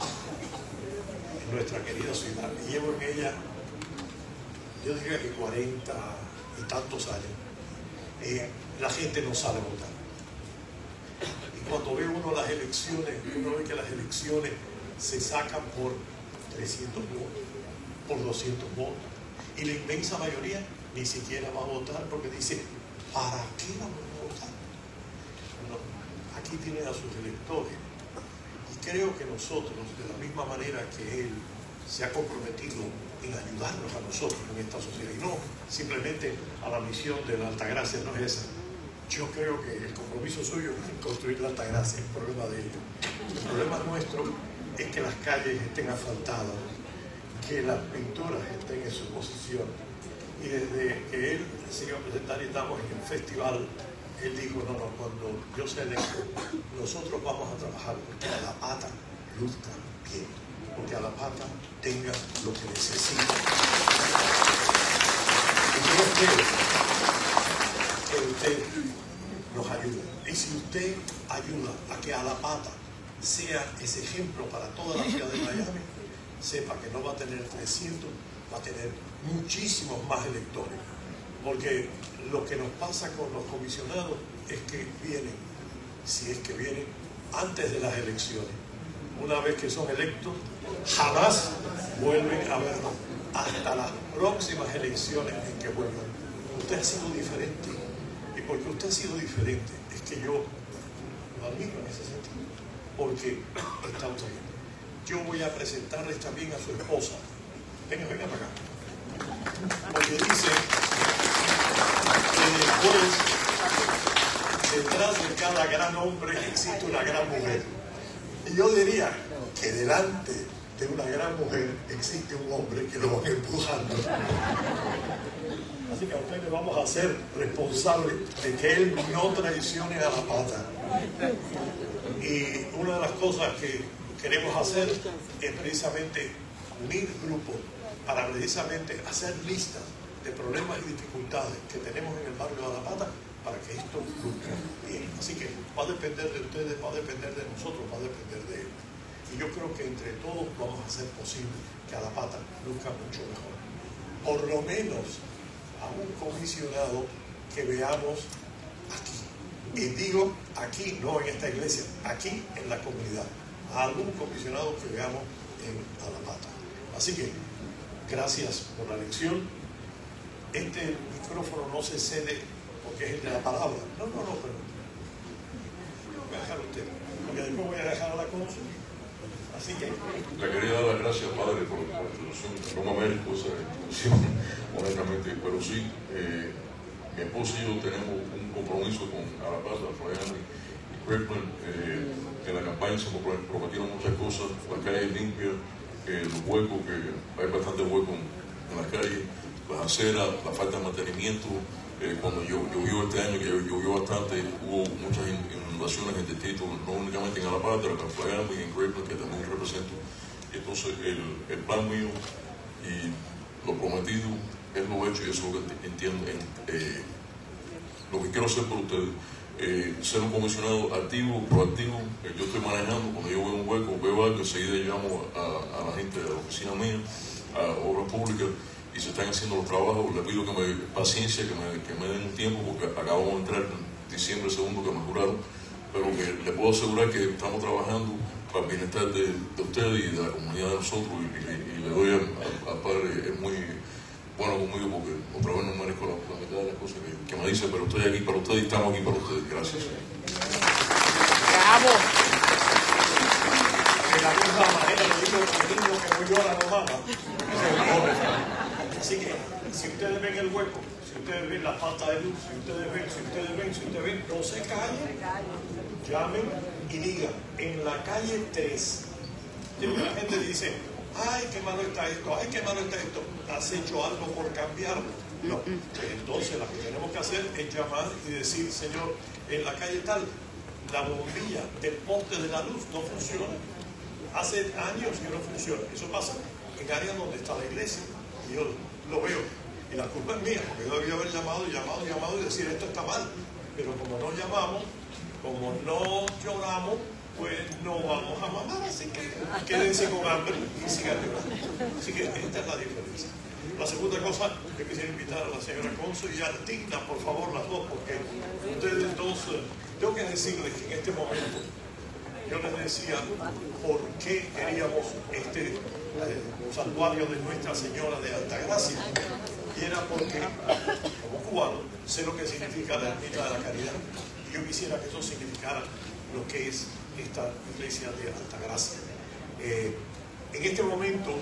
en nuestra querida ciudad, y llevo en ella, yo diría que cuarenta y tantos años, eh, la gente no sabe votar. Y cuando ve uno las elecciones, uno ve que las elecciones se sacan por trescientos votos, por doscientos votos, y la inmensa mayoría ni siquiera va a votar porque dice, ¿para qué vamos a votar? No, aquí tienen a sus electores. Y creo que nosotros, de la misma manera que él se ha comprometido en ayudarnos a nosotros en esta sociedad, y no simplemente a la misión de la Altagracia, no es esa. Yo creo que el compromiso suyo es construir la Altagracia, el problema de ellos. El problema nuestro es que las calles estén asfaltadas, que las pinturas estén en su posición. Y desde que él se iba a presentar y estamos en el festival, él dijo, no, no, cuando yo sea electo, nosotros vamos a trabajar porque a la pata luzca bien, porque a la pata tenga lo que necesita. Y yo espero que usted nos ayude. Y si usted ayuda a que a la pata sea ese ejemplo para toda la ciudad de Miami, sepa que no va a tener trescientos, va a tener muchísimos más electores. Porque lo que nos pasa con los comisionados es que vienen, si es que vienen, antes de las elecciones. Una vez que son electos, jamás vuelven a verlos hasta las próximas elecciones en que vuelvan. Usted ha sido diferente. Y porque usted ha sido diferente, es que yo lo admiro en ese sentido. Porque está usted bien. Yo voy a presentarles también a su esposa. Venga, venga para acá. Porque dice que después, detrás de cada gran hombre existe una gran mujer. Y yo diría que delante de una gran mujer existe un hombre que lo va empujando. Así que a usted le vamos a hacer responsable de que él no traicione a la pata. Y una de las cosas que queremos hacer es precisamente unir grupos para precisamente hacer listas de problemas y dificultades que tenemos en el barrio de La Pata para que esto luzca bien. Así que va a depender de ustedes, va a depender de nosotros, va a depender de él. Y yo creo que entre todos vamos a hacer posible que a La Pata luzca mucho mejor. Por lo menos a un comisionado que veamos aquí. Y digo aquí, no en esta iglesia, aquí en la comunidad. A algún comisionado que veamos en A La Pata. Así que, gracias por la elección. este micrófono no se cede porque es el de la palabra. No, no, no, pero voy a dejar a usted, porque después voy a dejar a la consul. Así que... Le quería dar las gracias, padre, por la introducción. No me merezco esa introducción, honestamente, pero sí, eh, mi esposo y yo tenemos un compromiso con Alapata, Floriano y Kirkland. Eh, en la campaña se nos prometieron muchas cosas, las calles limpias, eh, los huecos, que hay bastante huecos en las calles, las aceras, la falta de mantenimiento. Eh, cuando llovió este año, que llovió bastante, hubo muchas inundaciones en distritos, no únicamente en Alapata, pero en Floriano y en Kirkland, que también represento. Entonces, el, el plan mío y lo prometido es lo hecho, y eso es lo que entiendo, en, eh, lo que quiero hacer por ustedes. Eh, ser un comisionado activo, proactivo. Eh, yo estoy manejando, cuando yo veo un hueco, veo algo, enseguida llamo a, a la gente de la oficina mía, a Obras Públicas, y se están haciendo los trabajos. Le pido que me paciencia, que me, que me den un tiempo, porque acabamos de entrar en diciembre segundo que me juraron, pero que le puedo asegurar que estamos trabajando para el bienestar de, de ustedes y de la comunidad de nosotros, y, y, y le doy al padre, es muy bueno conmigo, porque otra vez no merezco la, la mitad de las cosas que, que me dice, pero estoy aquí para ustedes y estamos aquí para ustedes. Gracias. ¡Bravo! De la misma manera, el niño, el niño que no llora no mama. Así que, si ustedes ven el hueco, si ustedes ven la falta de luz, si ustedes ven, si ustedes ven, si ustedes ven, no se callen, llamen y digan, en la calle tres, la gente dice, ay, qué malo está esto, ay, qué malo está esto, has hecho algo por cambiarlo. No, pues entonces lo que tenemos que hacer es llamar y decir, señor, en la calle tal, la bombilla del poste de la luz no funciona. Hace años que no funciona. Eso pasa en áreas donde está la iglesia, y yo lo veo. Y la culpa es mía, porque yo debía haber llamado y llamado y llamado y decir, esto está mal. Pero como no llamamos, como no lloramos, pues no vamos a mamar, así que quédense con hambre y sigan llorando. Así que esta es la diferencia. La segunda cosa que quisiera invitar a la señora Consul y a Tina, por favor, las dos, porque ustedes dos, tengo que decirles que en este momento yo les decía por qué queríamos este eh, santuario de Nuestra Señora de Altagracia, y era porque como cubano sé lo que significa la ermita de la caridad, y yo quisiera que eso significara lo que es esta iglesia de Altagracia. Eh, en este momento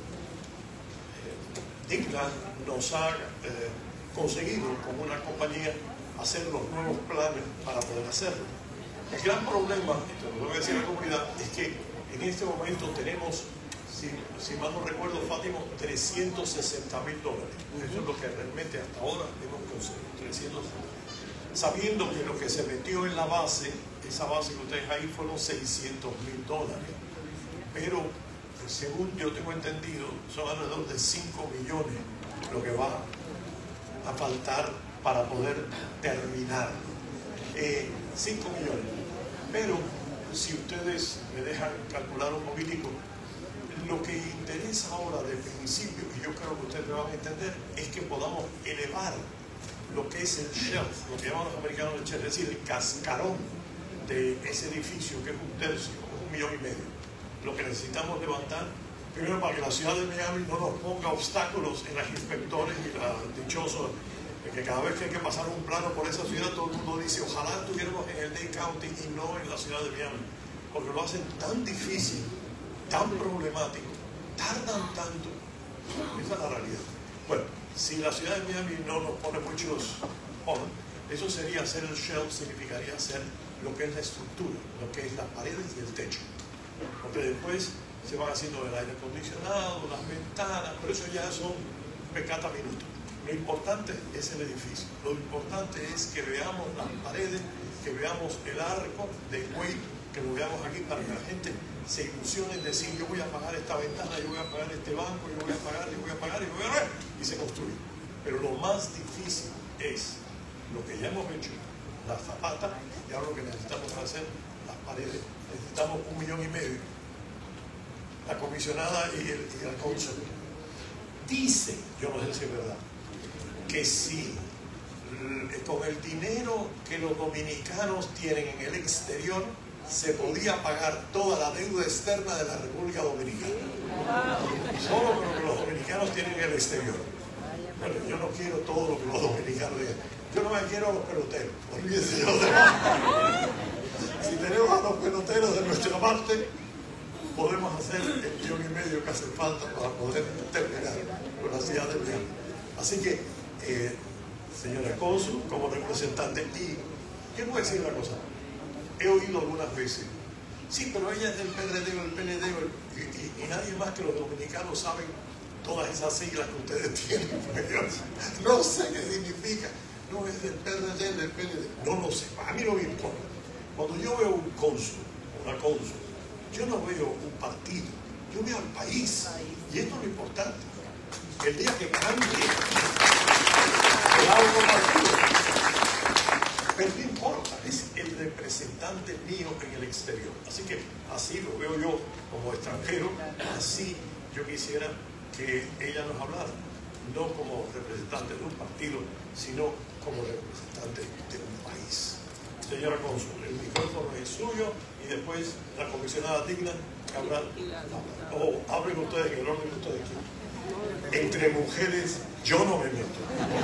Digna nos ha eh, conseguido con una compañía hacer los nuevos planes para poder hacerlo. El gran problema, esto lo voy a decir a la comunidad, es que en este momento tenemos, si, si mal no recuerdo, Fátima, trescientos sesenta mil dólares. Eso es lo que realmente hasta ahora hemos conseguido, trescientos sesenta. Sabiendo que lo que se metió en la base, esa base que ustedes ahí, fueron seiscientos mil dólares. Pero según yo tengo entendido, son alrededor de cinco millones lo que va a faltar para poder terminar. Eh, cinco millones. Pero si ustedes me dejan calcular un poquitico, lo que interesa ahora de principio, y yo creo que ustedes me van a entender, es que podamos elevar lo que es el shelf, lo que llaman los americanos el shelf, es decir, el cascarón de ese edificio, que es un tercio, un millón y medio. Lo que necesitamos levantar, primero para que la ciudad de Miami no nos ponga obstáculos en las inspectores y los dichosos, que cada vez que hay que pasar un plano por esa ciudad, todo el mundo dice, ojalá estuviéramos en el Dade County y no en la ciudad de Miami, porque lo hacen tan difícil, tan problemático, tardan tanto. Esa es la realidad. Bueno, si la ciudad de Miami no nos pone muchos on, eso sería hacer el shell, significaría hacer lo que es la estructura, lo que es las paredes y el techo. Porque después se van haciendo el aire acondicionado, las ventanas, pero eso ya son pecata minutos. Lo importante es el edificio, lo importante es que veamos las paredes, que veamos el arco de Kuwait, que lo veamos aquí para que la gente se ilusione en decir, yo voy a pagar esta ventana, yo voy a pagar este banco, yo voy a pagar, yo voy a pagar, yo voy a pagar, y se construye. Pero lo más difícil es lo que ya hemos hecho, las zapatas, y ahora lo que necesitamos hacer, las paredes. Necesitamos un millón y medio. La comisionada y el, y el consul dice, yo no sé si es verdad, que si con el dinero que los dominicanos tienen en el exterior se podía pagar toda la deuda externa de la República Dominicana. Solo con lo que los dominicanos tienen en el exterior. Bueno, yo no quiero todo lo que los dominicanos digan. Yo no me quiero a los peloteros. Olvídense de los demás. Si tenemos a los peloteros de nuestra parte, podemos hacer el millón y medio que hace falta para poder terminar con la ciudad del viaje. Así que, eh, señora cónsul, como representante, y yo voy a decir una cosa, he oído algunas veces, sí, pero ella es del P R D o el P N D, y, y, y nadie más que los dominicanos saben todas esas siglas que ustedes tienen. No sé qué significa, no es del P R D, del P N D, no lo sé, a mí no me importa. Cuando yo veo un cónsul, una cónsul, yo no veo un partido, yo veo al país, y esto es lo importante. El día que cambie el algo partido, pero no importa, es el representante mío en el exterior. Así que así lo veo yo como extranjero, así yo quisiera que ella nos hablara, no como representante de un partido, sino como representante de un país. Señora cónsul, el micrófono es suyo y después la comisionada digna hablar. O hablen ustedes en el orden que ustedes quieran. Entre mujeres yo no me meto.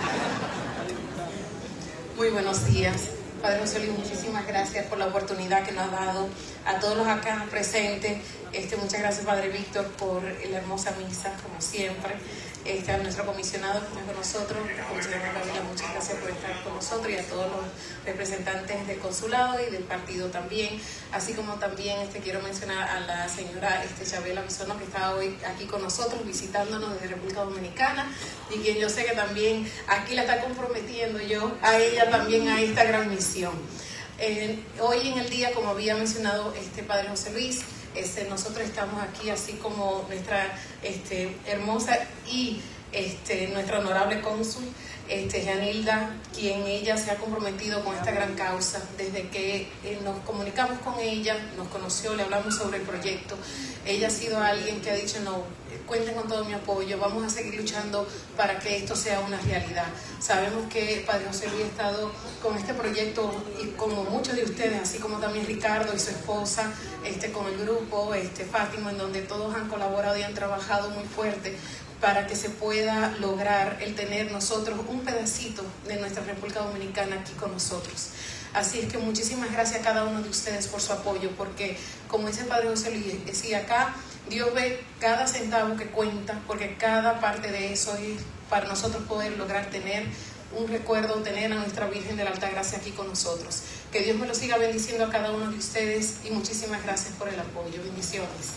Muy buenos días. Padre José Luis, muchísimas gracias por la oportunidad que nos ha dado a todos los acá presentes. Este, muchas gracias, Padre Víctor, por la hermosa misa, como siempre. Este, a nuestro comisionado que está con nosotros, el comisionado Gabriela, muchas gracias por estar con nosotros, y a todos los representantes del consulado y del partido también, así como también este, quiero mencionar a la señora este, Chabela Bisono, que está hoy aquí con nosotros visitándonos desde República Dominicana, y quien yo sé que también aquí la está comprometiendo yo a ella también a esta gran misión. Eh, hoy en el día, como había mencionado este Padre José Luis, Este, nosotros estamos aquí, así como nuestra este, hermosa y este, nuestra honorable cónsul, este, Yanilda, quien ella se ha comprometido con esta gran causa. Desde que eh, nos comunicamos con ella, nos conoció, le hablamos sobre el proyecto, ella ha sido alguien que ha dicho, no, cuenten con todo mi apoyo, vamos a seguir luchando para que esto sea una realidad. Sabemos que Padre José Luis ha estado con este proyecto, y como muchos de ustedes, así como también Ricardo y su esposa, este, con el grupo este, Fátima, en donde todos han colaborado y han trabajado muy fuerte para que se pueda lograr el tener nosotros un pedacito de nuestra República Dominicana aquí con nosotros. Así es que muchísimas gracias a cada uno de ustedes por su apoyo, porque como dice el Padre José Luis, decía acá, Dios ve cada centavo que cuenta, porque cada parte de eso es para nosotros poder lograr tener un recuerdo, tener a nuestra Virgen de la Alta Gracia aquí con nosotros. Que Dios me lo siga bendiciendo a cada uno de ustedes, y muchísimas gracias por el apoyo. Bendiciones.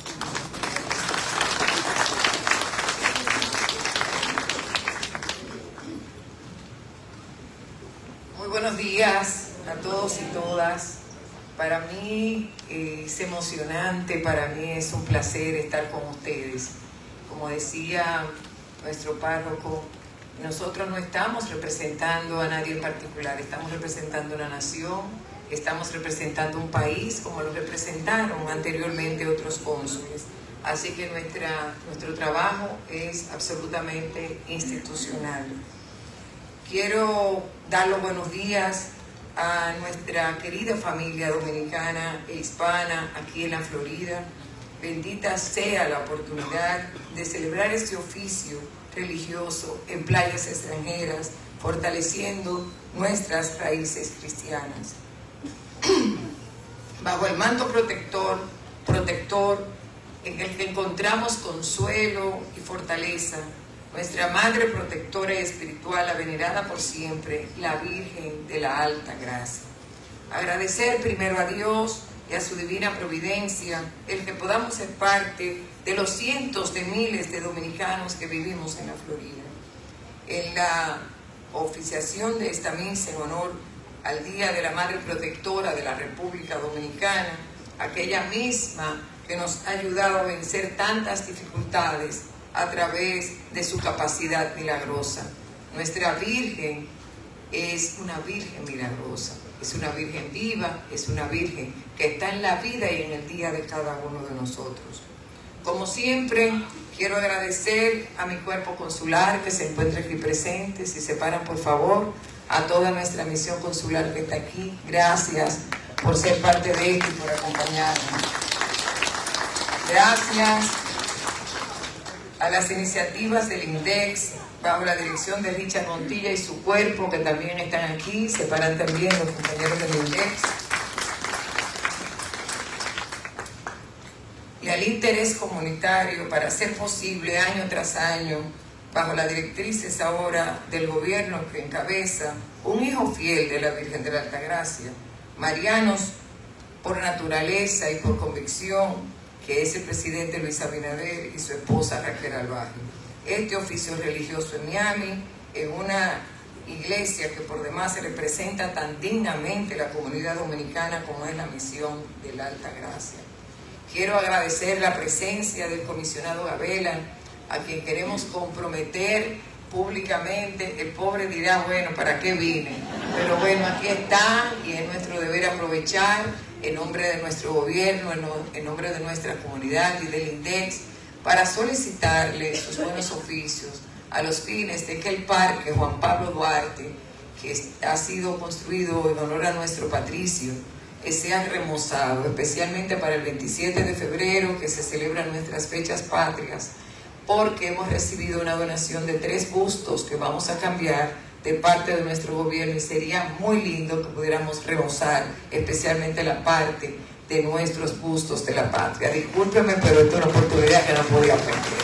Muy buenos días a todos y todas. Para mí eh, es emocionante, para mí es un placer estar con ustedes. Como decía nuestro párroco, nosotros no estamos representando a nadie en particular, estamos representando una nación, estamos representando un país como lo representaron anteriormente otros cónsules. Así que nuestra, nuestro trabajo es absolutamente institucional. Quiero dar los buenos días a nuestra querida familia dominicana e hispana aquí en la Florida. Bendita sea la oportunidad de celebrar este oficio religioso en playas extranjeras, fortaleciendo nuestras raíces cristianas. Bajo el manto protector, protector en el que encontramos consuelo y fortaleza, nuestra Madre Protectora y Espiritual, la venerada por siempre, la Virgen de la Alta Gracia. Agradecer primero a Dios y a su divina providencia el que podamos ser parte de los cientos de miles de dominicanos que vivimos en la Florida. En la oficiación de esta misa en honor al Día de la Madre Protectora de la República Dominicana, aquella misma que nos ha ayudado a vencer tantas dificultades a través de su capacidad milagrosa. Nuestra Virgen es una Virgen milagrosa, es una Virgen viva, es una Virgen que está en la vida y en el día de cada uno de nosotros. Como siempre, quiero agradecer a mi cuerpo consular que se encuentra aquí presente. Si se paran, por favor, a toda nuestra misión consular que está aquí. Gracias por ser parte de esto y por acompañarnos. Gracias a las iniciativas del INDEX, bajo la dirección de Richard Montilla y su cuerpo, que también están aquí, se paran también los compañeros del INDEX, y al interés comunitario para hacer posible año tras año, bajo las directrices ahora del gobierno que encabeza un hijo fiel de la Virgen de la Altagracia, marianos por naturaleza y por convicción, que es el presidente Luis Abinader y su esposa Raquel Albaje. Este oficio religioso en Miami, en una iglesia que por demás se representa tan dignamente la comunidad dominicana como es la misión de la Altagracia. Quiero agradecer la presencia del comisionado Gabela, a quien queremos comprometer públicamente. El pobre dirá, bueno, ¿para qué vine? Pero bueno, aquí está y es nuestro deber aprovechar en nombre de nuestro gobierno, en nombre de nuestra comunidad y del INDEX, para solicitarle sus buenos oficios a los fines de que el Parque Juan Pablo Duarte, que ha sido construido en honor a nuestro patricio, sea remozado, especialmente para el veintisiete de febrero, que se celebran nuestras fechas patrias, porque hemos recibido una donación de tres bustos que vamos a cambiar de parte de nuestro gobierno, y sería muy lindo que pudiéramos remozar especialmente la parte de nuestros bustos de la patria. Discúlpeme, pero esta es una oportunidad que no podía perder.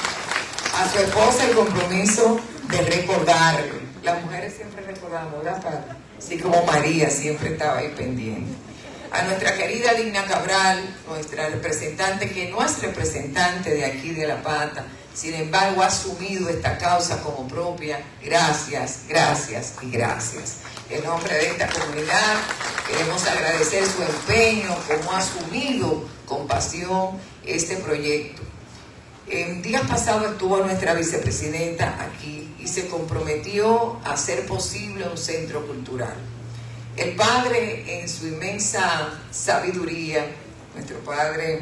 A su esposa el compromiso de recordarle. Las mujeres siempre recordamos, ¿verdad, padre? Así como María siempre estaba ahí pendiente. A nuestra querida Digna Cabral, nuestra representante, que no es representante de aquí de La Pata, sin embargo ha asumido esta causa como propia. Gracias, gracias y gracias. En nombre de esta comunidad queremos agradecer su empeño, como ha asumido con pasión este proyecto. En días pasados estuvo nuestra vicepresidenta aquí y se comprometió a hacer posible un centro cultural. El padre, en su inmensa sabiduría, nuestro padre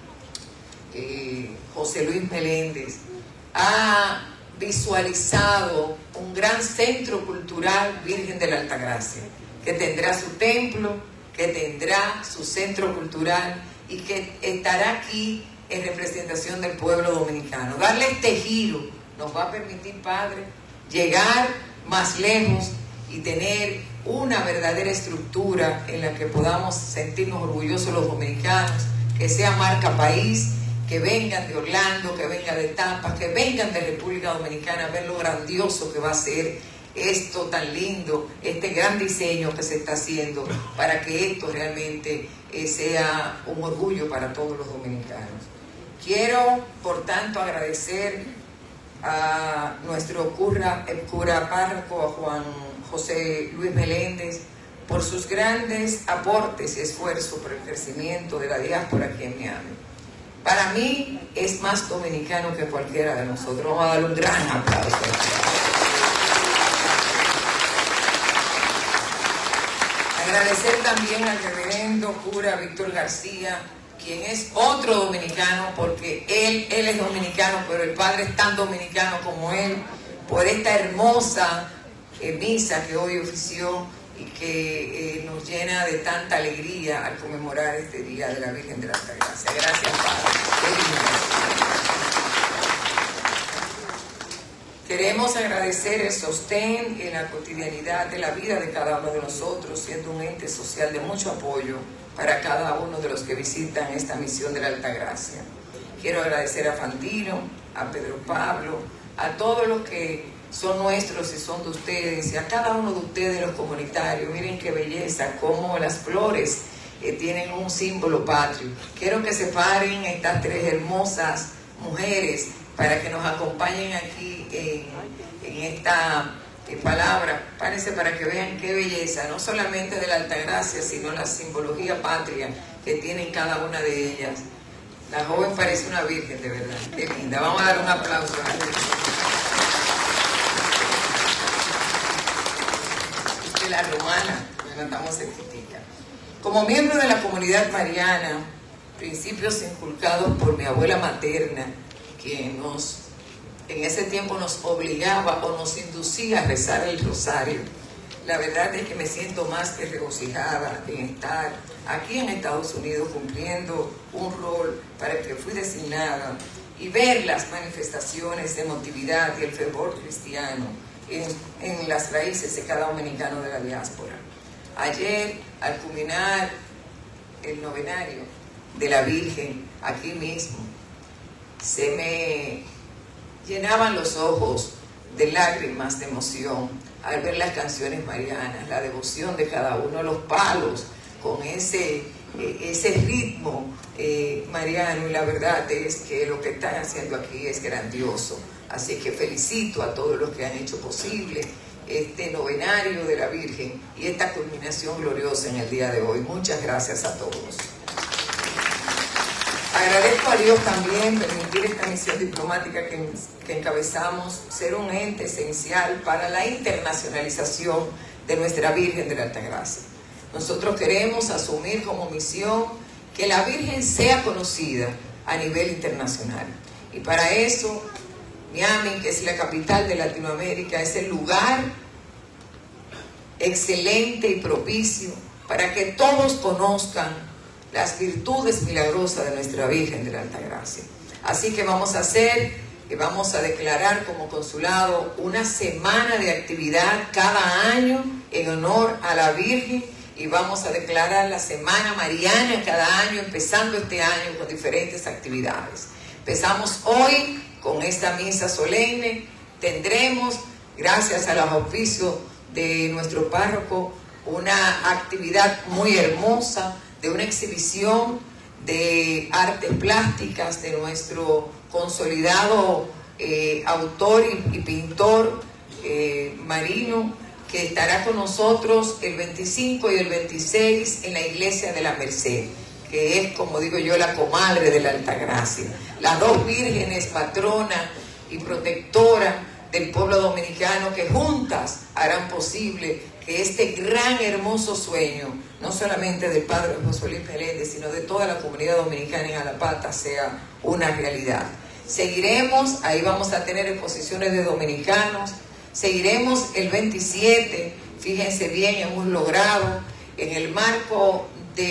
eh, José Luis Meléndez, ha visualizado un gran centro cultural Virgen de la Altagracia, que tendrá su templo, que tendrá su centro cultural y que estará aquí en representación del pueblo dominicano. Darle este giro nos va a permitir, padre, llegar más lejos y tener una verdadera estructura en la que podamos sentirnos orgullosos los dominicanos, que sea marca país, que vengan de Orlando, que vengan de Tampa, que vengan de República Dominicana a ver lo grandioso que va a ser esto tan lindo, este gran diseño que se está haciendo para que esto realmente eh, sea un orgullo para todos los dominicanos. Quiero, por tanto, agradecer a nuestro cura, el cura párroco, a Juan José Luis Meléndez, por sus grandes aportes y esfuerzos por el crecimiento de la diáspora aquí en Miami. Para mí es más dominicano que cualquiera de nosotros. Vamos a darle un gran aplauso. Agradecer también al reverendo cura Víctor García, quien es otro dominicano, porque él, él es dominicano, pero el padre es tan dominicano como él, por esta hermosa eh, misa que hoy ofició y que eh, nos llena de tanta alegría al conmemorar este Día de la Virgen de la Altagracia. Gracias, Padre. Queremos agradecer el sostén en la cotidianidad de la vida de cada uno de nosotros, siendo un ente social de mucho apoyo para cada uno de los que visitan esta misión de la Altagracia. Quiero agradecer a Fantino, a Pedro Pablo, a todos los que son nuestros y son de ustedes, y a cada uno de ustedes los comunitarios. Miren qué belleza, cómo las flores eh, tienen un símbolo patrio. Quiero que se paren estas tres hermosas mujeres para que nos acompañen aquí en, en esta eh, palabra. Párense para que vean qué belleza, no solamente de la Altagracia, sino la simbología patria que tienen cada una de ellas. La joven parece una virgen, de verdad. Qué linda. Vamos a dar un aplauso a ella. De la romana, nos notamos cerquita. Como miembro de la comunidad mariana, principios inculcados por mi abuela materna, quien nos, en ese tiempo nos obligaba o nos inducía a rezar el rosario. La verdad es que me siento más que regocijada en estar aquí en Estados Unidos cumpliendo un rol para el que fui designada y ver las manifestaciones de emotividad y el fervor cristiano en, en las raíces de cada dominicano de la diáspora. Ayer, al culminar el novenario de la Virgen aquí mismo, se me llenaban los ojos de lágrimas de emoción al ver las canciones marianas, la devoción de cada uno, los palos con ese, ese ritmo eh, mariano, y la verdad es que lo que están haciendo aquí es grandioso. Así que felicito a todos los que han hecho posible este novenario de la Virgen y esta culminación gloriosa en el día de hoy. Muchas gracias a todos. Agradezco a Dios también permitir esta misión diplomática que, que encabezamos, ser un ente esencial para la internacionalización de nuestra Virgen de la Altagracia. Nosotros queremos asumir como misión que la Virgen sea conocida a nivel internacional. Y para eso, Miami, que es la capital de Latinoamérica, es el lugar excelente y propicio para que todos conozcan las virtudes milagrosas de nuestra Virgen de la Altagracia. Así que vamos a hacer, y vamos a declarar como consulado una semana de actividad cada año en honor a la Virgen, y vamos a declarar la Semana Mariana cada año, empezando este año con diferentes actividades. Empezamos hoy con esta misa solemne. Tendremos, gracias a los auspicios de nuestro párroco, una actividad muy hermosa de una exhibición de artes plásticas de nuestro consolidado eh, autor y, y pintor eh, marino, que estará con nosotros el veinticinco y el veintiséis en la iglesia de la Merced, que es, como digo yo, la comadre de la Altagracia. Las dos vírgenes, patrona y protectora del pueblo dominicano, que juntas harán posible que este gran, hermoso sueño, no solamente del padre José Luis Meléndez, sino de toda la comunidad dominicana en Alapata, sea una realidad. Seguiremos, ahí vamos a tener exposiciones de dominicanos. Seguiremos el veintisiete, fíjense bien, hemos logrado en el marco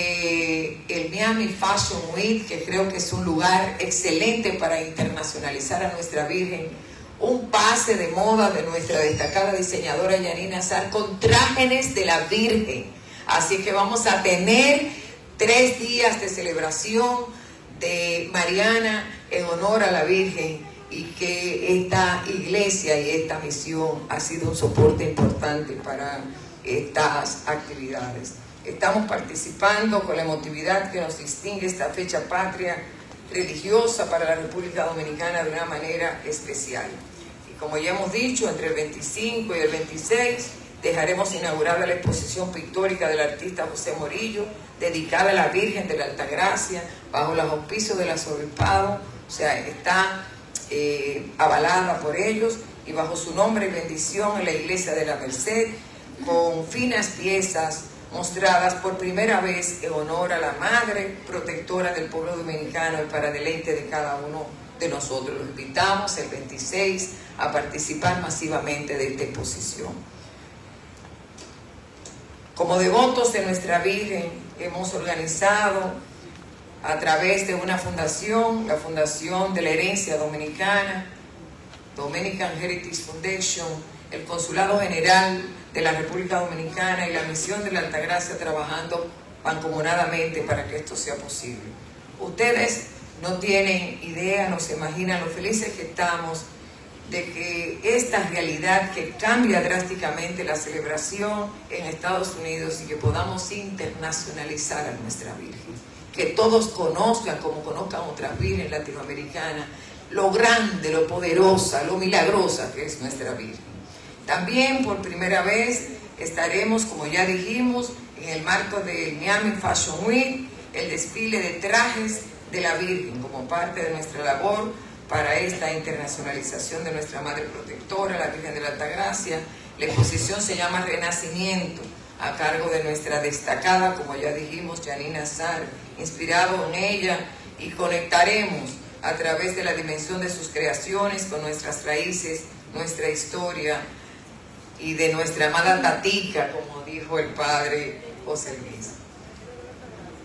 de el Miami Fashion Week, que creo que es un lugar excelente para internacionalizar a nuestra Virgen, un pase de moda de nuestra destacada diseñadora Yanina Azar con trajes de la Virgen. Así que vamos a tener tres días de celebración de Mariana en honor a la Virgen, y que esta iglesia y esta misión ha sido un soporte importante para estas actividades. Estamos participando con la emotividad que nos distingue esta fecha patria religiosa para la República Dominicana de una manera especial. Y como ya hemos dicho, entre el veinticinco y el veintiséis dejaremos inaugurada la exposición pictórica del artista José Morillo, dedicada a la Virgen de la Altagracia, bajo los auspicios del arzobispado. O sea, está eh, avalada por ellos, y bajo su nombre y bendición en la iglesia de la Merced, con finas piezas mostradas por primera vez en honor a la Madre Protectora del pueblo dominicano y para deleite de cada uno de nosotros. Los invitamos el veintiséis a participar masivamente de esta exposición. Como devotos de nuestra Virgen, hemos organizado a través de una fundación, la Fundación de la Herencia Dominicana, Dominican Heritage Foundation, el Consulado General de la República Dominicana y la Misión de la Altagracia, trabajando mancomunadamente para que esto sea posible. Ustedes no tienen idea, no se imaginan lo felices que estamos de que esta realidad que cambia drásticamente la celebración en Estados Unidos, y que podamos internacionalizar a nuestra Virgen, que todos conozcan, como conozcan otras Virgen latinoamericanas, lo grande, lo poderosa, lo milagrosa que es nuestra Virgen. También por primera vez estaremos, como ya dijimos, en el marco del Miami Fashion Week, el desfile de trajes de la Virgen como parte de nuestra labor para esta internacionalización de nuestra Madre Protectora, la Virgen de la Altagracia. La exposición se llama Renacimiento, a cargo de nuestra destacada, como ya dijimos, Yanina Azar, inspirado en ella, y conectaremos a través de la dimensión de sus creaciones con nuestras raíces, nuestra historia y de nuestra amada Tatica, como dijo el padre José Luis.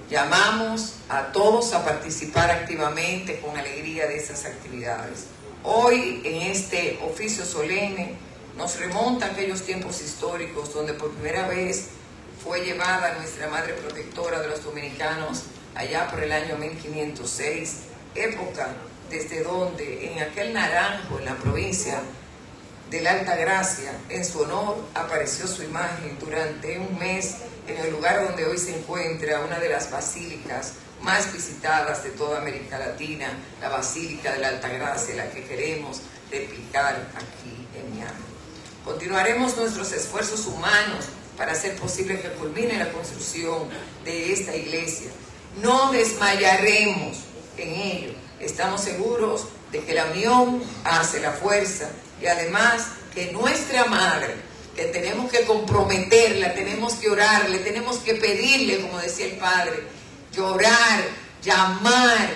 Llamamos a todos a participar activamente con alegría de esas actividades. Hoy, en este oficio solemne, nos remonta a aquellos tiempos históricos donde por primera vez fue llevada nuestra Madre Protectora de los Dominicanos allá por el año mil quinientos seis, época desde donde en aquel Naranjo, en la provincia de la Alta Gracia, en su honor apareció su imagen durante un mes en el lugar donde hoy se encuentra una de las basílicas más visitadas de toda América Latina, la Basílica de la Alta Gracia, la que queremos replicar aquí en Miami. Continuaremos nuestros esfuerzos humanos para hacer posible que culmine la construcción de esta iglesia. No desmayaremos en ello. Estamos seguros de que la unión hace la fuerza y además que nuestra Madre, que tenemos que comprometerla, tenemos que orarle, tenemos que pedirle, como decía el Padre, llorar, llamar,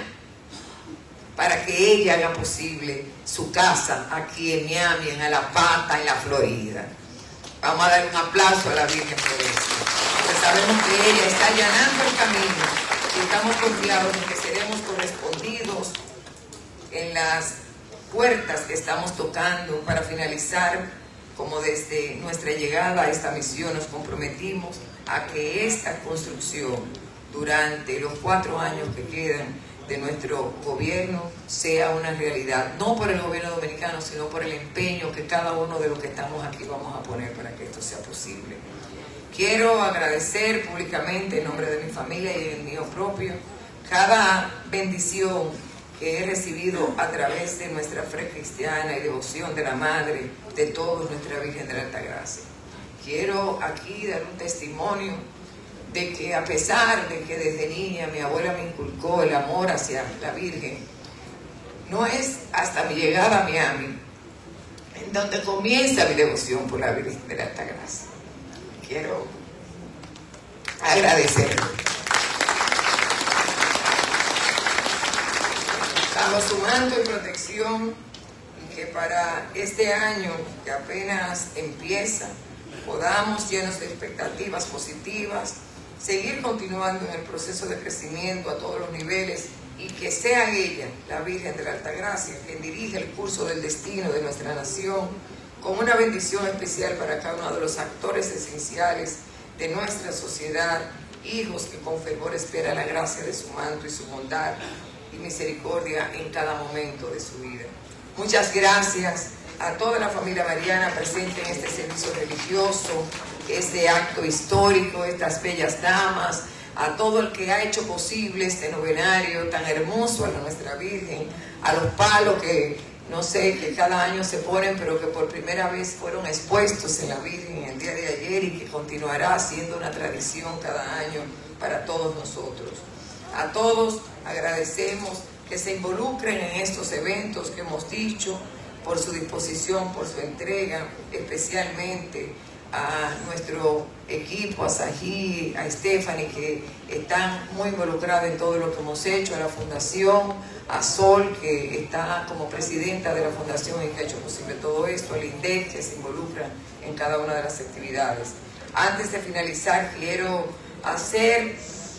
para que ella haga posible su casa aquí en Miami, en Alapata, en la Florida. Vamos a dar un aplauso a la Virgen por eso, porque sabemos que ella está allanando el camino y estamos confiados en que seremos correspondidos en las puertas que estamos tocando para finalizar, como desde nuestra llegada a esta misión nos comprometimos a que esta construcción durante los cuatro años que quedan de nuestro gobierno sea una realidad, no por el gobierno dominicano, sino por el empeño que cada uno de los que estamos aquí vamos a poner para que esto sea posible. Quiero agradecer públicamente en nombre de mi familia y en el mío propio cada bendición que he recibido a través de nuestra fe cristiana y devoción de la Madre de todos, nuestra Virgen de la Alta Gracia. Quiero aquí dar un testimonio de que a pesar de que desde niña mi abuela me inculcó el amor hacia la Virgen, no es hasta mi llegada a Miami en donde comienza mi devoción por la Virgen de la Alta Gracia. Quiero agradecerle. Estamos sumando en protección y que para este año que apenas empieza podamos, llenos de expectativas positivas, seguir continuando en el proceso de crecimiento a todos los niveles y que sea ella, la Virgen de la Alta Gracia, quien dirige el curso del destino de nuestra nación, con una bendición especial para cada uno de los actores esenciales de nuestra sociedad, hijos que con fervor esperan la gracia de su manto y su bondad y misericordia en cada momento de su vida. Muchas gracias a toda la familia mariana presente en este servicio religioso, este acto histórico, estas bellas damas, a todo el que ha hecho posible este novenario tan hermoso a nuestra Virgen, a los palos que, no sé, que cada año se ponen, pero que por primera vez fueron expuestos en la Virgen el día de ayer y que continuará siendo una tradición cada año para todos nosotros. A todos agradecemos que se involucren en estos eventos que hemos dicho, por su disposición, por su entrega, especialmente a nuestro equipo, a Sají, a Stephanie, que están muy involucrados en todo lo que hemos hecho, a la Fundación, a Sol, que está como presidenta de la Fundación y que ha hecho posible todo esto, al INDEC, que se involucra en cada una de las actividades. Antes de finalizar, quiero hacer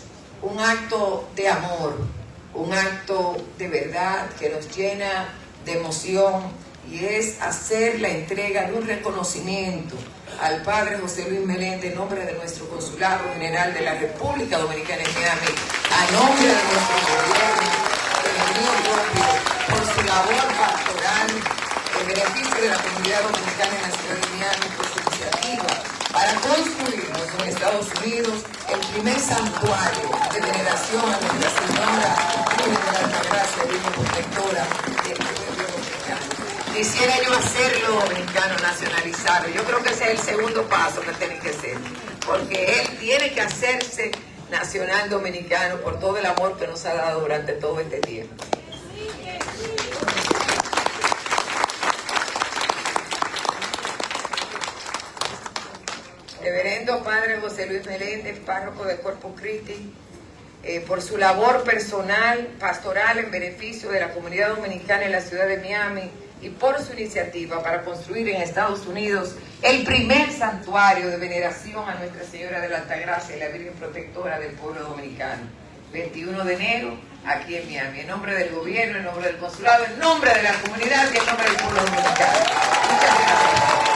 un acto de amor, un acto de verdad que nos llena de emoción, y es hacer la entrega de un reconocimiento al Padre José Luis Meléndez en nombre de nuestro Consulado General de la República Dominicana en Miami, a nombre de nuestro gobierno, del mío propio, por su labor pastoral en beneficio de la comunidad dominicana en la ciudad de Miami, por su iniciativa para construirnos en Estados Unidos el primer santuario de veneración a Nuestra Señora Virgen de la Alta Gracia, Virgen Protectora del pueblo dominicano. Quisiera yo hacerlo dominicano, nacionalizarlo. Yo creo que ese es el segundo paso que tiene que hacer, porque él tiene que hacerse nacional dominicano por todo el amor que nos ha dado durante todo este tiempo. Reverendo Padre José Luis Meléndez, párroco de Corpus Christi, eh, por su labor personal, pastoral en beneficio de la comunidad dominicana en la ciudad de Miami, y por su iniciativa para construir en Estados Unidos el primer santuario de veneración a Nuestra Señora de la Altagracia y la Virgen Protectora del pueblo dominicano. veintiuno de enero, aquí en Miami. En nombre del gobierno, en nombre del consulado, en nombre de la comunidad y en nombre del pueblo dominicano. Muchas gracias.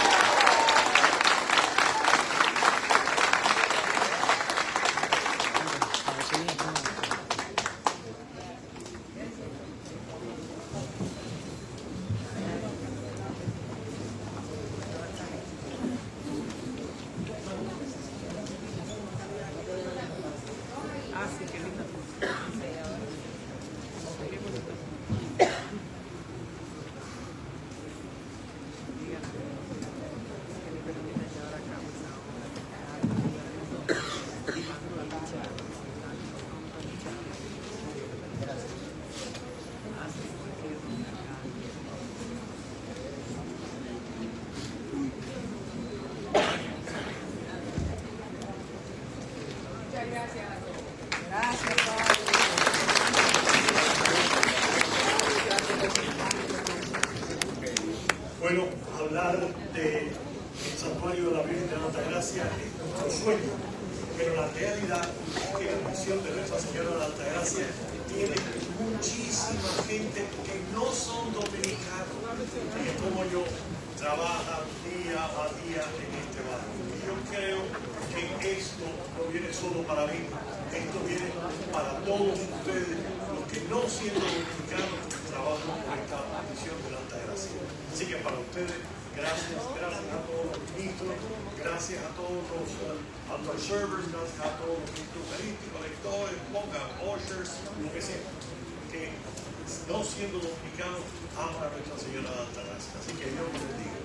Bueno, hablar del santuario de la Virgen de la Altagracia es nuestro sueño, pero la realidad es que la misión de Nuestra Señora de la Altagracia tiene muchísima gente que no son dominicanos, que como yo trabajan día a día en este barrio. Y yo creo que esto no viene solo para mí, esto viene para todos ustedes, los que no siendo dominicanos trabajan por esta misión de la Altagracia. Así que para ustedes, gracias, gracias a todos los ministros, gracias a todos los uh, altar servers, gracias a todos los instrumentistas, lectores, pongan, ushers, lo que sea, que no siendo dominicanos aman a Nuestra Señora de la Altagracia. Así que Dios los bendiga.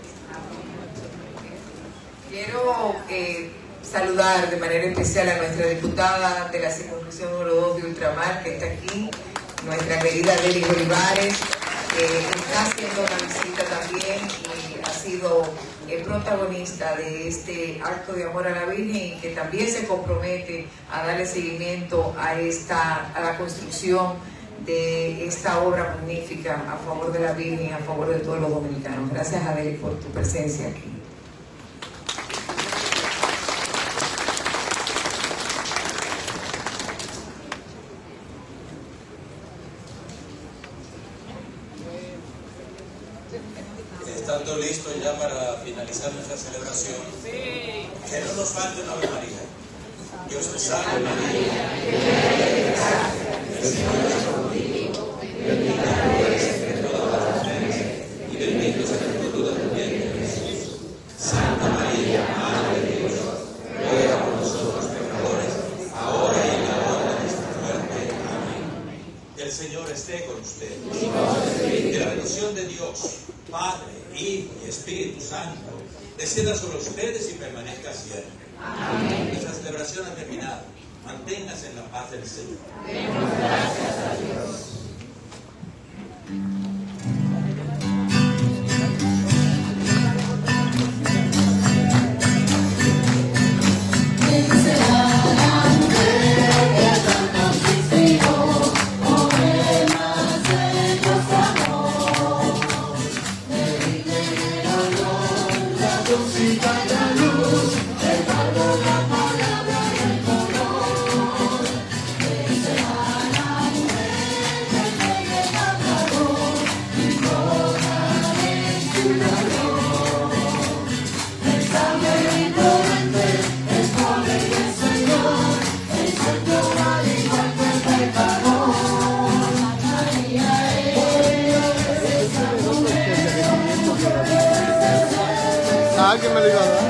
Quiero eh, saludar de manera especial a nuestra diputada de la circunscripción número dos de Ultramar, que está aquí, nuestra querida Lely Olivares, que está haciendo una visita también y ha sido el protagonista de este acto de amor a la Virgen y que también se compromete a darle seguimiento a, esta, a la construcción de esta obra magnífica a favor de la Virgen, a favor de todos los dominicanos. Gracias, Adeli, por tu presencia aquí. Estando listos ya para finalizar nuestra celebración, que no nos falte una Ave María. Dios te salve María, el Señor es contigo, bendita tú eres entre todas las mujeres, y bendito es el fruto de tu vientre Jesús. Santa María, Madre de Dios, ruega por nosotros pecadores, ahora y en la hora de nuestra muerte. Amén. El Señor esté con ustedes. Que la bendición de Dios, Padre, Hijo y Espíritu Santo, descienda sobre ustedes y permanezca siempre. Amén. Nuestra celebración ha terminado. Manténgase en la paz del Señor. Demos gracias a Dios. ¿Alguien me lo iba a dar?